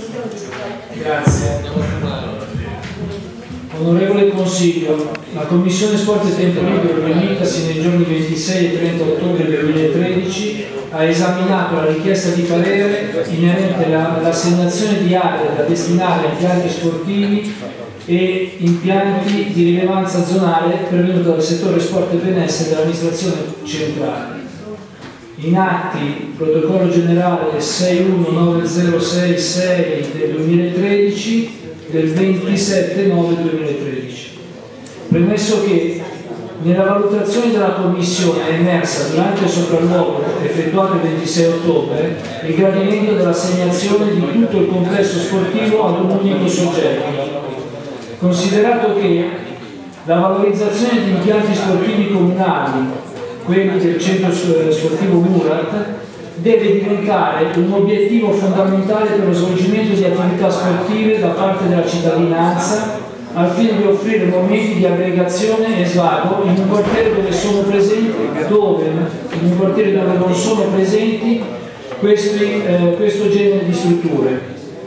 Grazie. Onorevole Consiglio, la Commissione Sport e Tempo Libero, riunitasi nei giorni ventisei e trenta ottobre duemilatredici, ha esaminato la richiesta di parere inerente all'assegnazione di aree da destinare a impianti sportivi e impianti di rilevanza zonale pervenuto dal settore sport e benessere dell'amministrazione centrale. In atti protocollo generale sei uno nove zero sei sei del duemilatredici del ventisette nove duemilatredici. Premesso che nella valutazione della Commissione è emersa durante il sopralluogo effettuato il ventisei ottobre il gradimento dell'assegnazione di tutto il complesso sportivo ad un unico soggetto. Considerato che la valorizzazione di impianti sportivi comunali, quelli del centro sportivo Murat, deve diventare un obiettivo fondamentale per lo svolgimento di attività sportive da parte della cittadinanza al fine di offrire momenti di aggregazione e svago in un quartiere dove sono presenti, dove, in un quartiere dove non sono presenti questi, eh, questo genere di strutture.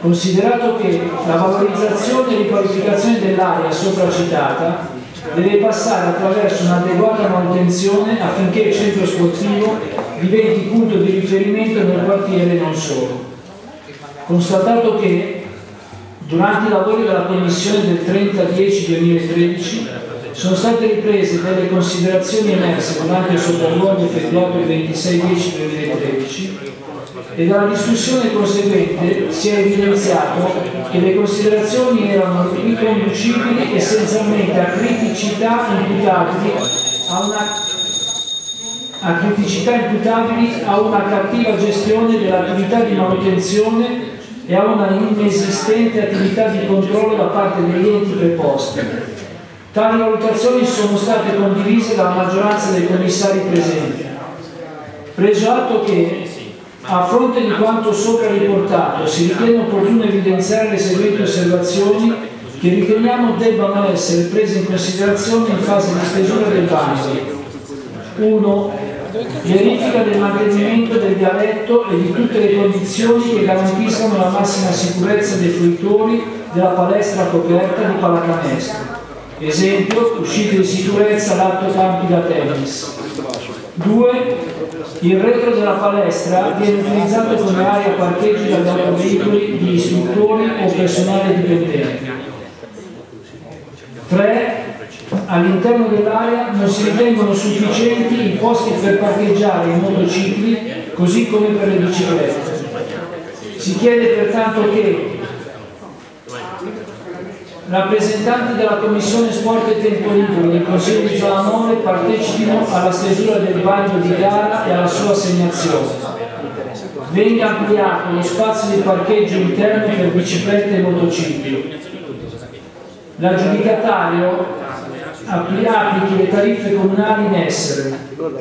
considerato che la valorizzazione e riqualificazione dell'area sopracitata deve passare attraverso un'adeguata manutenzione affinché il centro sportivo diventi punto di riferimento nel quartiere e non solo. Constatato che durante i lavori della Commissione del trenta dieci duemilatredici sono state riprese delle considerazioni emerse durante il sopralluogo effettuato il ventisei dieci duemilatredici e dalla discussione conseguente si è evidenziato che le considerazioni erano riconducibili essenzialmente a criticità imputabili a una, a criticità imputabili a una cattiva gestione dell'attività di manutenzione e a una inesistente attività di controllo da parte degli enti preposti. Tali valutazioni sono state condivise dalla maggioranza dei commissari presenti. Preso atto che, a fronte di quanto sopra riportato, si ritiene opportuno evidenziare le seguenti osservazioni che riteniamo debbano essere prese in considerazione in fase di stesura del bando. uno. Verifica del mantenimento del vialetto e di tutte le condizioni che garantiscano la massima sicurezza dei fruitori della palestra coperta di pallacanestro. Esempio, uscite di sicurezza l'alto campi da tennis. due. Il retro della palestra viene utilizzato come area parcheggi dagli autoveicoli di istruttori o personale dipendente. tre. All'interno dell'area non si ritengono sufficienti i posti per parcheggiare i motocicli, così come per le biciclette. Si chiede pertanto che rappresentanti della Commissione Sport e Tempo Libero del Consiglio di Zona nove partecipino alla stesura del bando di gara e alla sua assegnazione. Venga ampliato lo spazio di parcheggio interno per biciclette e motocicli. L'aggiudicatario applichi le tariffe comunali in essere.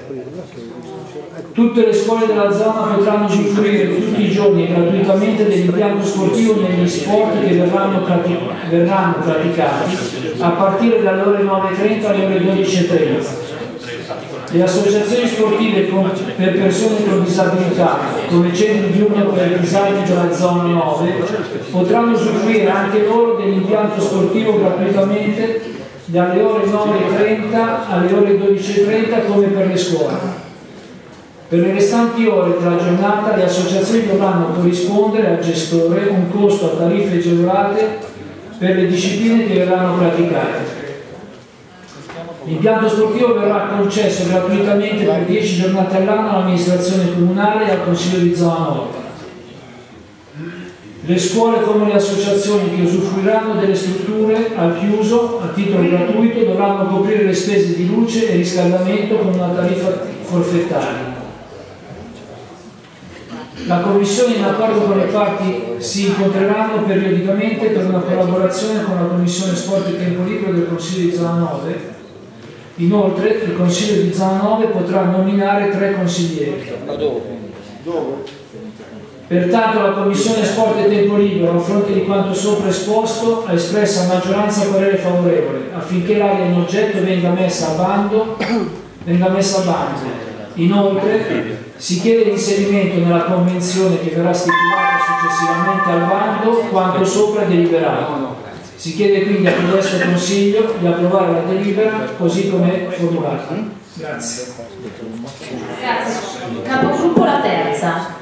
Tutte le scuole della zona potranno usufruire tutti i giorni gratuitamente dell'impianto sportivo negli sport che verranno, pratic verranno praticati a partire dalle ore nove e trenta alle ore dodici e trenta. Le associazioni sportive con, per persone con disabilità, come centri diurno per i disabili della zona nove, potranno usufruire anche loro dell'impianto sportivo gratuitamente dalle ore nove e trenta alle ore dodici e trenta come per le scuole. Per le restanti ore della giornata le associazioni dovranno corrispondere al gestore un costo a tariffe agevolate per le discipline che verranno praticate. L'impianto sportivo verrà concesso gratuitamente per dieci giornate all'anno all'amministrazione comunale e al Consiglio di Zona nove. Le scuole come le associazioni che usufruiranno delle strutture al chiuso a titolo gratuito dovranno coprire le spese di luce e riscaldamento con una tariffa forfettaria. La Commissione, in accordo con le parti, si incontreranno periodicamente per una collaborazione con la Commissione Sport e Tempo Libero del Consiglio di Zona nove. Inoltre, il Consiglio di Zona nove potrà nominare tre consiglieri. Ma dove? Dove? Pertanto la Commissione Sport e Tempo Libero, a fronte di quanto sopra esposto, ha espresso a maggioranza parere favorevole affinché l'area in oggetto venga messa a bando. Venga messa a bando. Inoltre, si chiede l'inserimento nella convenzione che verrà stipulata successivamente al bando quanto sopra deliberato. Si chiede quindi a questo Consiglio di approvare la delibera così come formulata. Grazie. Grazie. Capogruppo la terza.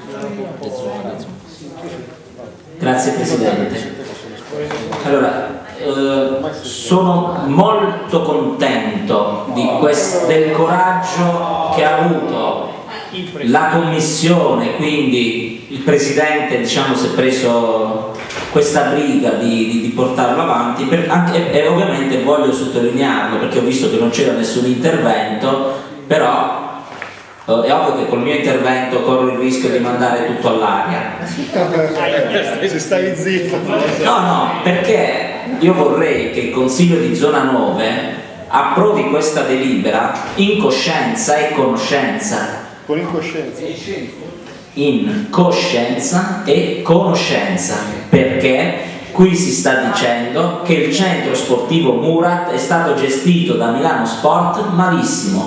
Grazie Presidente. Allora, eh, sono molto contento di questo, del coraggio che ha avuto la Commissione, quindi il Presidente, diciamo, si è preso questa briga di, di, di portarlo avanti per, anche, e ovviamente voglio sottolinearlo perché ho visto che non c'era nessun intervento, però eh, è ovvio che col mio intervento corro il rischio di mandare tutto all'aria. Se stavi zitto. No, no, perché io vorrei che il Consiglio di Zona nove approvi questa delibera in coscienza e conoscenza. Con incoscienza. In coscienza e conoscenza, perché qui si sta dicendo che il centro sportivo Murat è stato gestito da Milano Sport malissimo,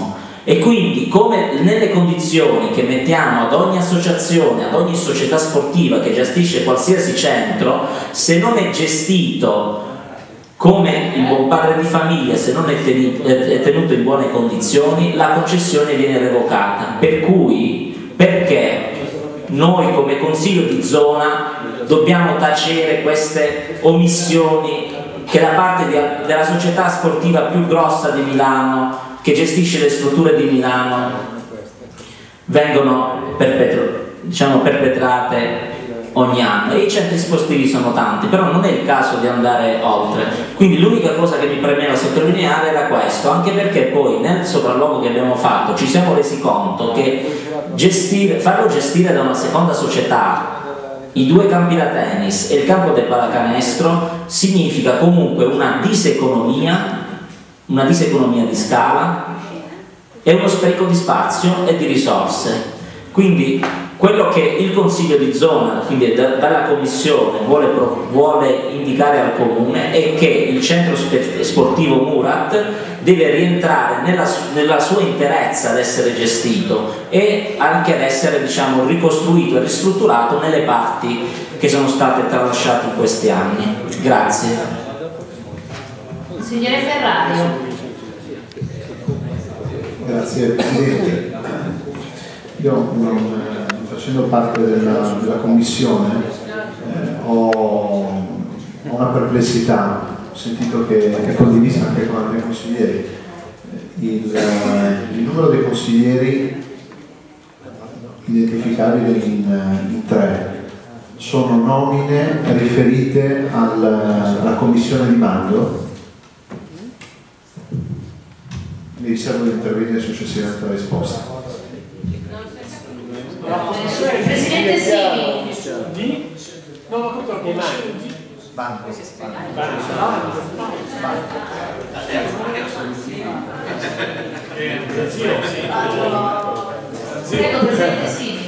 E quindi, come nelle condizioni che mettiamo ad ogni associazione, ad ogni società sportiva che gestisce qualsiasi centro, se non è gestito come il buon padre di famiglia, se non è tenuto in buone condizioni, la concessione viene revocata. Per cui, perché noi come Consiglio di zona dobbiamo tacere queste omissioni che da parte di, della società sportiva più grossa di Milano, che gestisce le strutture di Milano, vengono perpetru- diciamo, perpetrate ogni anno, e i centri sportivi sono tanti, però non è il caso di andare oltre. Quindi l'unica cosa che mi premeva sottolineare era questo, anche perché poi nel sopralluogo che abbiamo fatto ci siamo resi conto che gestire, farlo gestire da una seconda società i due campi da tennis e il campo del pallacanestro significa comunque una diseconomia, una diseconomia di scala e uno spreco di spazio e di risorse. Quindi quello che il Consiglio di zona, quindi da, dalla Commissione, vuole, vuole indicare al Comune è che il centro sportivo Murat deve rientrare nella, nella sua interezza ad essere gestito e anche ad essere, diciamo, ricostruito e ristrutturato nelle parti che sono state tralasciate in questi anni. Grazie. Signore Ferrario. Grazie Presidente. Io non, facendo parte della, della Commissione eh, ho, ho una perplessità, ho sentito che è condivisa anche con altri consiglieri. Il, il numero dei consiglieri identificabili in, in tre sono nomine riferite al, alla Commissione di bando. Mi riservo di intervenire successivamente alla risposta. Presidente Simi. No, ma purtroppo Banco. Prego, Presidente Simi.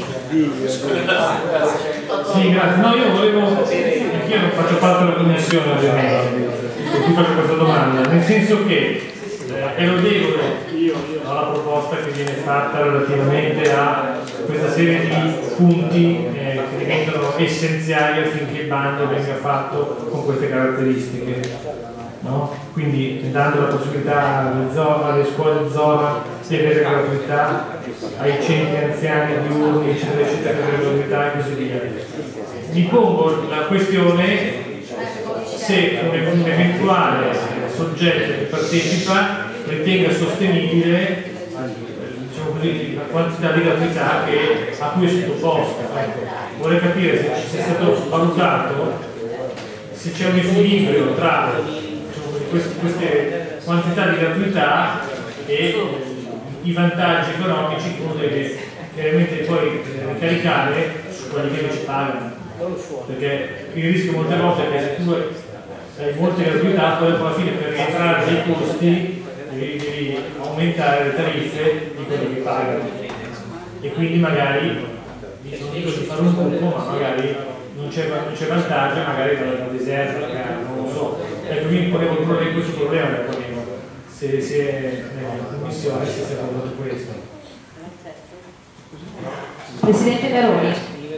Sì, grazie. No, io volevo, io non faccio parte della commissione ovviamente, per cui faccio questa domanda, nel senso che eh, è lodevole alla proposta che viene fatta relativamente a questa serie di punti eh, che diventano essenziali affinché il bando venga fatto con queste caratteristiche, no? Quindi dando la possibilità alle, zone, alle scuole di zona di avere gratuità, ai centri anziani diurni eccetera eccetera di avere gratuità e così via. Mi pongo la questione se un, un eventuale soggetto che partecipa ritenga sostenibile, diciamo così, la quantità di gratuità che, a cui è sottoposta. Ecco, vorrei capire se ci sia stato valutato se c'è un equilibrio tra, diciamo così, queste, queste quantità di gratuità e i vantaggi economici che uno deve chiaramente poi ricaricare su quelli che invece pagano, perché il rischio molte volte è che se tu hai molte gratuità poi alla fine per rientrare dei costi devi, devi aumentare le tariffe di quelli che pagano e quindi magari non dico di fare un buco, ma magari non c'è vantaggio, magari la deserta, magari non lo so. Ecco, quindi ponevo proprio questo problema che ponevo, se, se nella commissione si sia parlato questo. Presidente Caroni.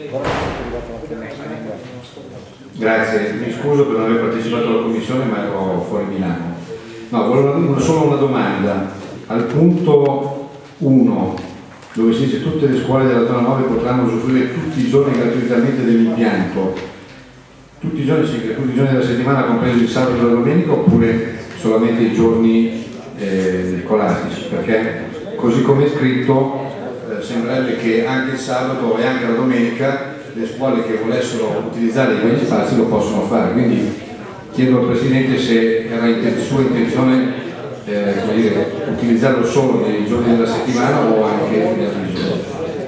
Grazie, mi scuso per non aver partecipato alla commissione ma ero fuori Milano. No, volevo solo una domanda. Al punto uno, dove si dice tutte le scuole della zona nove potranno usufruire tutti i giorni gratuitamente dell'impianto, tutti i giorni, sì, tutti i giorni della settimana compreso il sabato e la domenica oppure solamente i giorni eh, scolastici? Perché così come è scritto eh, sembrerebbe che anche il sabato e anche la domenica le scuole che volessero utilizzare quegli spazi lo possono fare, quindi chiedo al Presidente se era in sua intenzione eh, come dire, utilizzarlo solo nei giorni della settimana o anche negli altri giorni.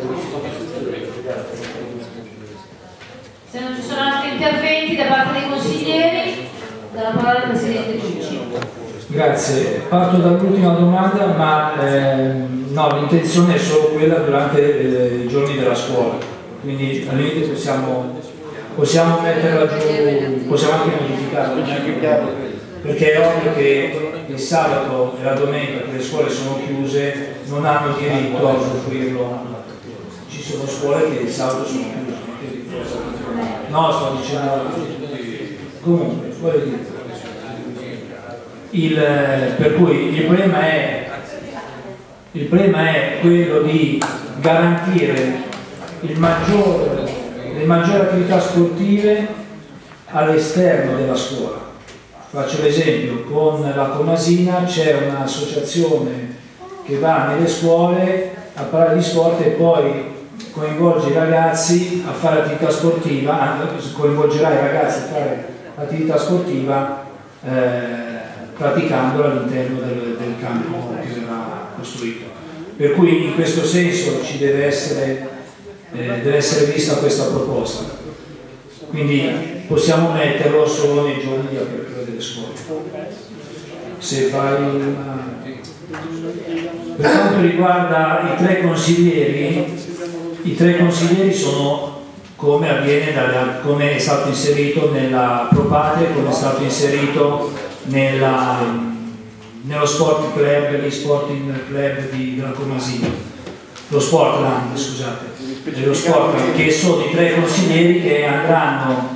Se non ci sono altri interventi da parte dei consiglieri, dalla parola al Presidente Giucci. Grazie, parto dall'ultima domanda, ma eh, no, l'intenzione è solo quella durante eh, i giorni della scuola. Quindi al limite possiamo, possiamo metterla giù, possiamo anche modificarla. perché è ovvio che il sabato e la domenica, che le scuole sono chiuse, non hanno diritto a usufruirlo. Ci sono scuole che il sabato sono chiuse. No, sto dicendo comunque, voglio dire. Il, per cui il problema è il problema è quello di garantire il maggior, le maggiori attività sportive all'esterno della scuola. Faccio l'esempio, con la Comasina c'è un'associazione che va nelle scuole a parlare di sport e poi coinvolge i ragazzi a fare attività sportiva, coinvolgerà i ragazzi a fare attività sportiva eh, praticandola all'interno del, del campo che verrà costruito. Per cui in questo senso ci deve essere, eh, deve essere vista questa proposta. Quindi possiamo metterlo solo nei giorni di apertura delle scuole. Se fai una... Per quanto riguarda i tre consiglieri, i tre consiglieri sono come avviene, dalla, come è stato inserito nella Propate, come è stato inserito nella, nello Sport Club, gli Sporting Club di Gran Comasina, lo Sportland, scusate, dello Sport, che sono i tre consiglieri che andranno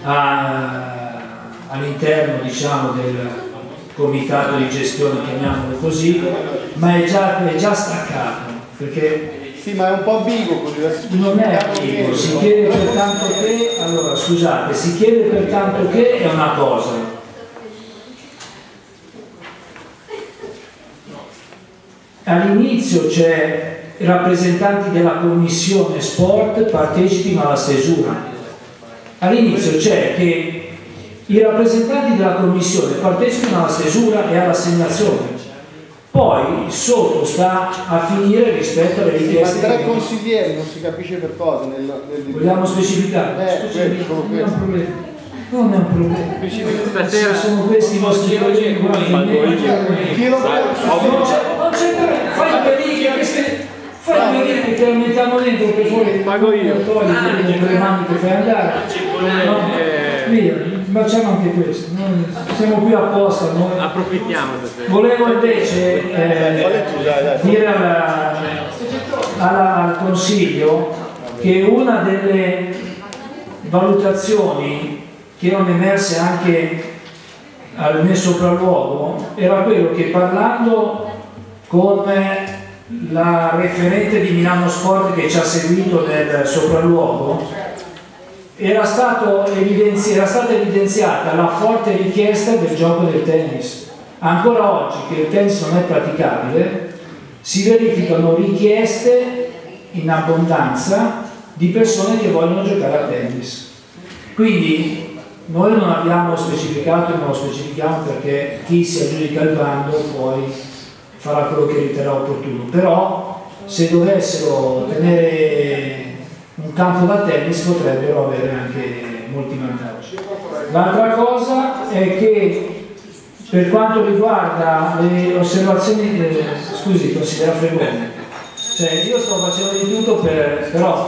all'interno, diciamo, del comitato di gestione, chiamiamolo così, ma è già, è già staccato, perché sì, ma è un po' ambiguo, non è ambiguo, si chiede pertanto che, allora scusate, si chiede pertanto che è una cosa, all'inizio c'è i rappresentanti della commissione sport partecipino alla stesura, all'inizio c'è che i rappresentanti della commissione partecipano alla stesura e all'assegnazione, poi sotto sta a finire rispetto alle richieste. Ma tre consiglieri non si capisce per cosa. Nel, nel... Vogliamo specificare? Eh, Scusami, quello, non è un problema. Non è un problema. Se sono questi i vostri colleghi, non c'è problema. Fai per dire che fai per dire che te lo mettiamo dentro per fuori. Pago io. Togli le mani che fai andare. Via. Facciamo anche questo, noi siamo qui apposta. Noi. Approfittiamo. Volevo invece eh, dire alla, alla, al Consiglio che una delle valutazioni che erano emerse anche al, nel sopralluogo era quello che, parlando con la referente di Milano Sport che ci ha seguito nel sopralluogo, Era, stato evidenzi era stata evidenziata la forte richiesta del gioco del tennis. Ancora oggi, che il tennis non è praticabile, si verificano richieste in abbondanza di persone che vogliono giocare a tennis. Quindi noi non abbiamo specificato e non lo specifichiamo perché chi si aggiudica il bando poi farà quello che riterrà opportuno, però se dovessero tenere un campo da tennis potrebbero avere anche molti vantaggi. L'altra cosa è che per quanto riguarda le osservazioni, eh, scusi, considera Fregone, cioè io sto facendo di tutto per, però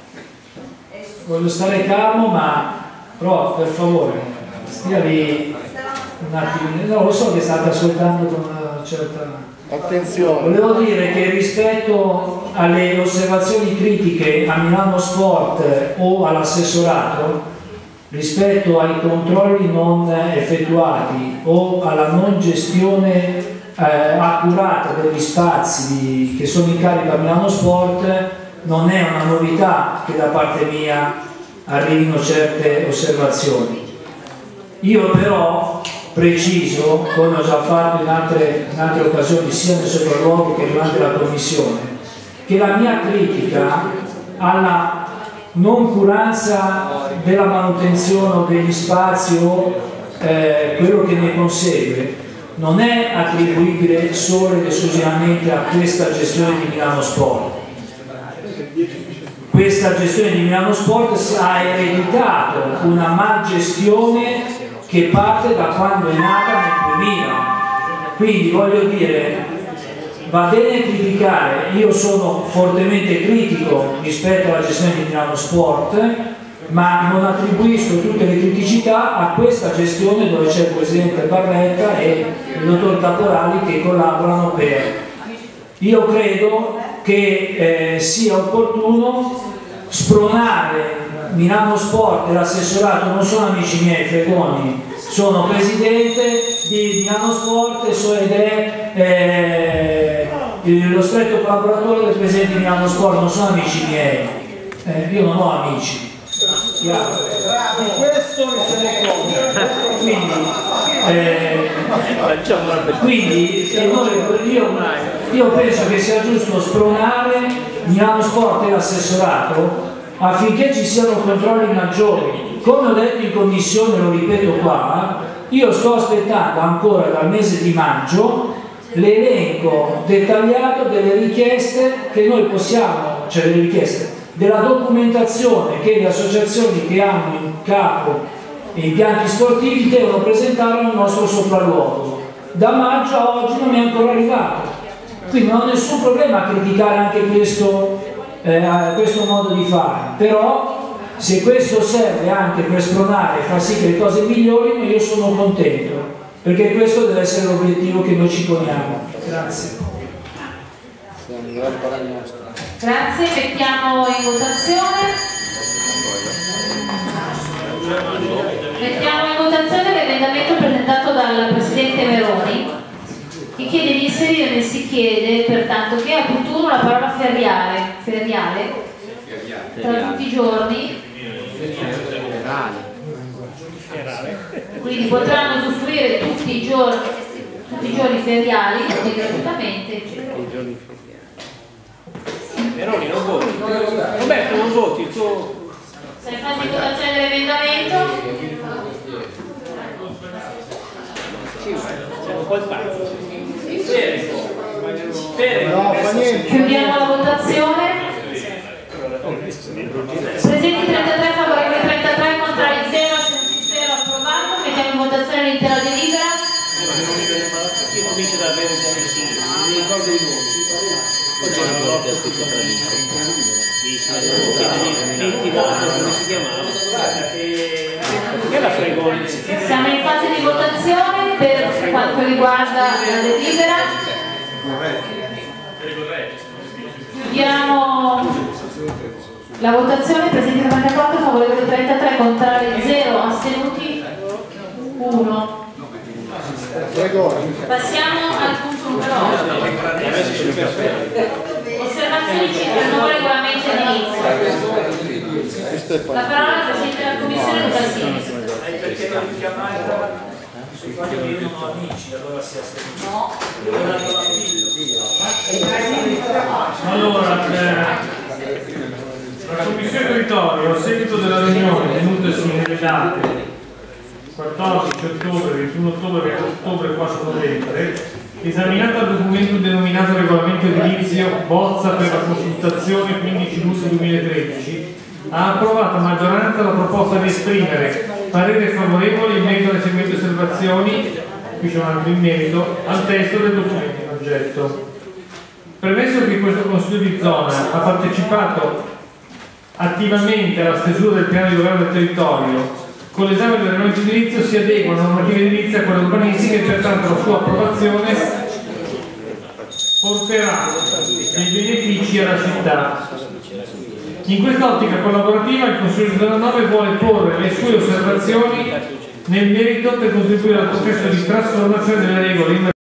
voglio stare calmo, ma però per favore stia lì un attimo, no, lo so che state ascoltando con una certa attenzione. Volevo dire che rispetto alle osservazioni critiche a Milano Sport o all'assessorato, rispetto ai controlli non effettuati o alla non gestione eh, accurata degli spazi di, che sono in carico a Milano Sport, non è una novità che da parte mia arrivino certe osservazioni. Io però preciso, come ho già fatto in altre, in altre occasioni sia nel sopralluogo che durante la commissione, che la mia critica alla non curanza della manutenzione o degli spazi o eh, quello che ne consegue non è attribuibile solo ed esclusivamente a questa gestione di Milano Sport. Questa gestione di Milano Sport ha ereditato una malgestione che parte da quando è nata nel duemila. Quindi voglio dire, va bene criticare, io sono fortemente critico rispetto alla gestione di Milano Sport, ma non attribuisco tutte le criticità a questa gestione dove c'è il Presidente Barletta e il Dottor Caporali che collaborano per. Io credo che eh, sia opportuno spronare Milano Sport e l'assessorato, non sono amici miei, Fregoni, sono presidente di Milano Sport ed è eh, lo stretto collaboratore del presidente di Milano Sport, non sono amici miei, eh, io non ho amici. Di questo quindi, eh, quindi noi, io, io penso che sia giusto spronare Milano Sport e l'assessorato affinché ci siano controlli maggiori. Come ho detto in commissione, lo ripeto qua, io sto aspettando ancora dal mese di maggio l'elenco dettagliato delle richieste che noi possiamo, cioè delle richieste della documentazione che le associazioni che hanno in capo impianti sportivi devono presentare al nostro sopralluogo. Da maggio a oggi non mi è ancora arrivato, quindi non ho nessun problema a criticare anche questo, eh, questo modo di fare, però se questo serve anche per spronare e far sì che le cose migliorino, io sono contento, perché questo deve essere l'obiettivo che noi ci poniamo. Grazie. Grazie, mettiamo in votazione. Mettiamo in votazione l'emendamento presentato dal Presidente Meroni che chiede di inserire nel si chiede pertanto che a futuro la parola feriale, feriale tra tutti i giorni, quindi potranno usufruire tutti i giorni, tutti i giorni feriali gratuitamente, eccetera. Meroni non voti. Roberto non voti, il tuo... Sei in fase di votazione dell'emendamento? Sì, c'è un po' di spazio. Chiudiamo la votazione. Presenti trentatré, favorevoli trentatré, contrari zero, astenuti zero, approvato. Mettiamo in votazione l'intera delibera. Si comincia da avere i ricordi di voti. Oggi è una volta scritto tra venti voti, come si chiamava? Che la Fregoni? Siamo in fase di votazione per quanto riguarda la delibera. Chiudiamo la votazione. Presenti novantaquattro, favorevoli trentatré, contrari zero, astenuti uno. Passiamo al punto numero otto. Osservazioni circa il nuovo regolamento edilizio. La parola al Presidente della Commissione Lucasini. Perché non chiamare sui quali io non ho amici, allora si astenuto. No. Allora, eh, la Commissione Territorio, a seguito della riunione tenutasi nelle date quattordici ottobre, ventuno ottobre, venti ottobre e quattro novembre, esaminato il documento denominato Regolamento Edilizio, bozza per la consultazione quindici luglio duemilatredici, ha approvato a maggioranza la proposta di esprimere parere favorevole in merito alle seguenti osservazioni, qui c'è un altro in merito, al testo del documento in oggetto. Premesso che questo Consiglio di zona ha partecipato attivamente alla stesura del piano di governo del territorio, con l'esame del regolamento edilizio si adegua la normativa edilizia a quella urbanistica e pertanto la sua approvazione porterà dei benefici alla città. In quest'ottica collaborativa il Consiglio di zona nove vuole porre le sue osservazioni nel merito per contribuire al processo di trasformazione delle regole in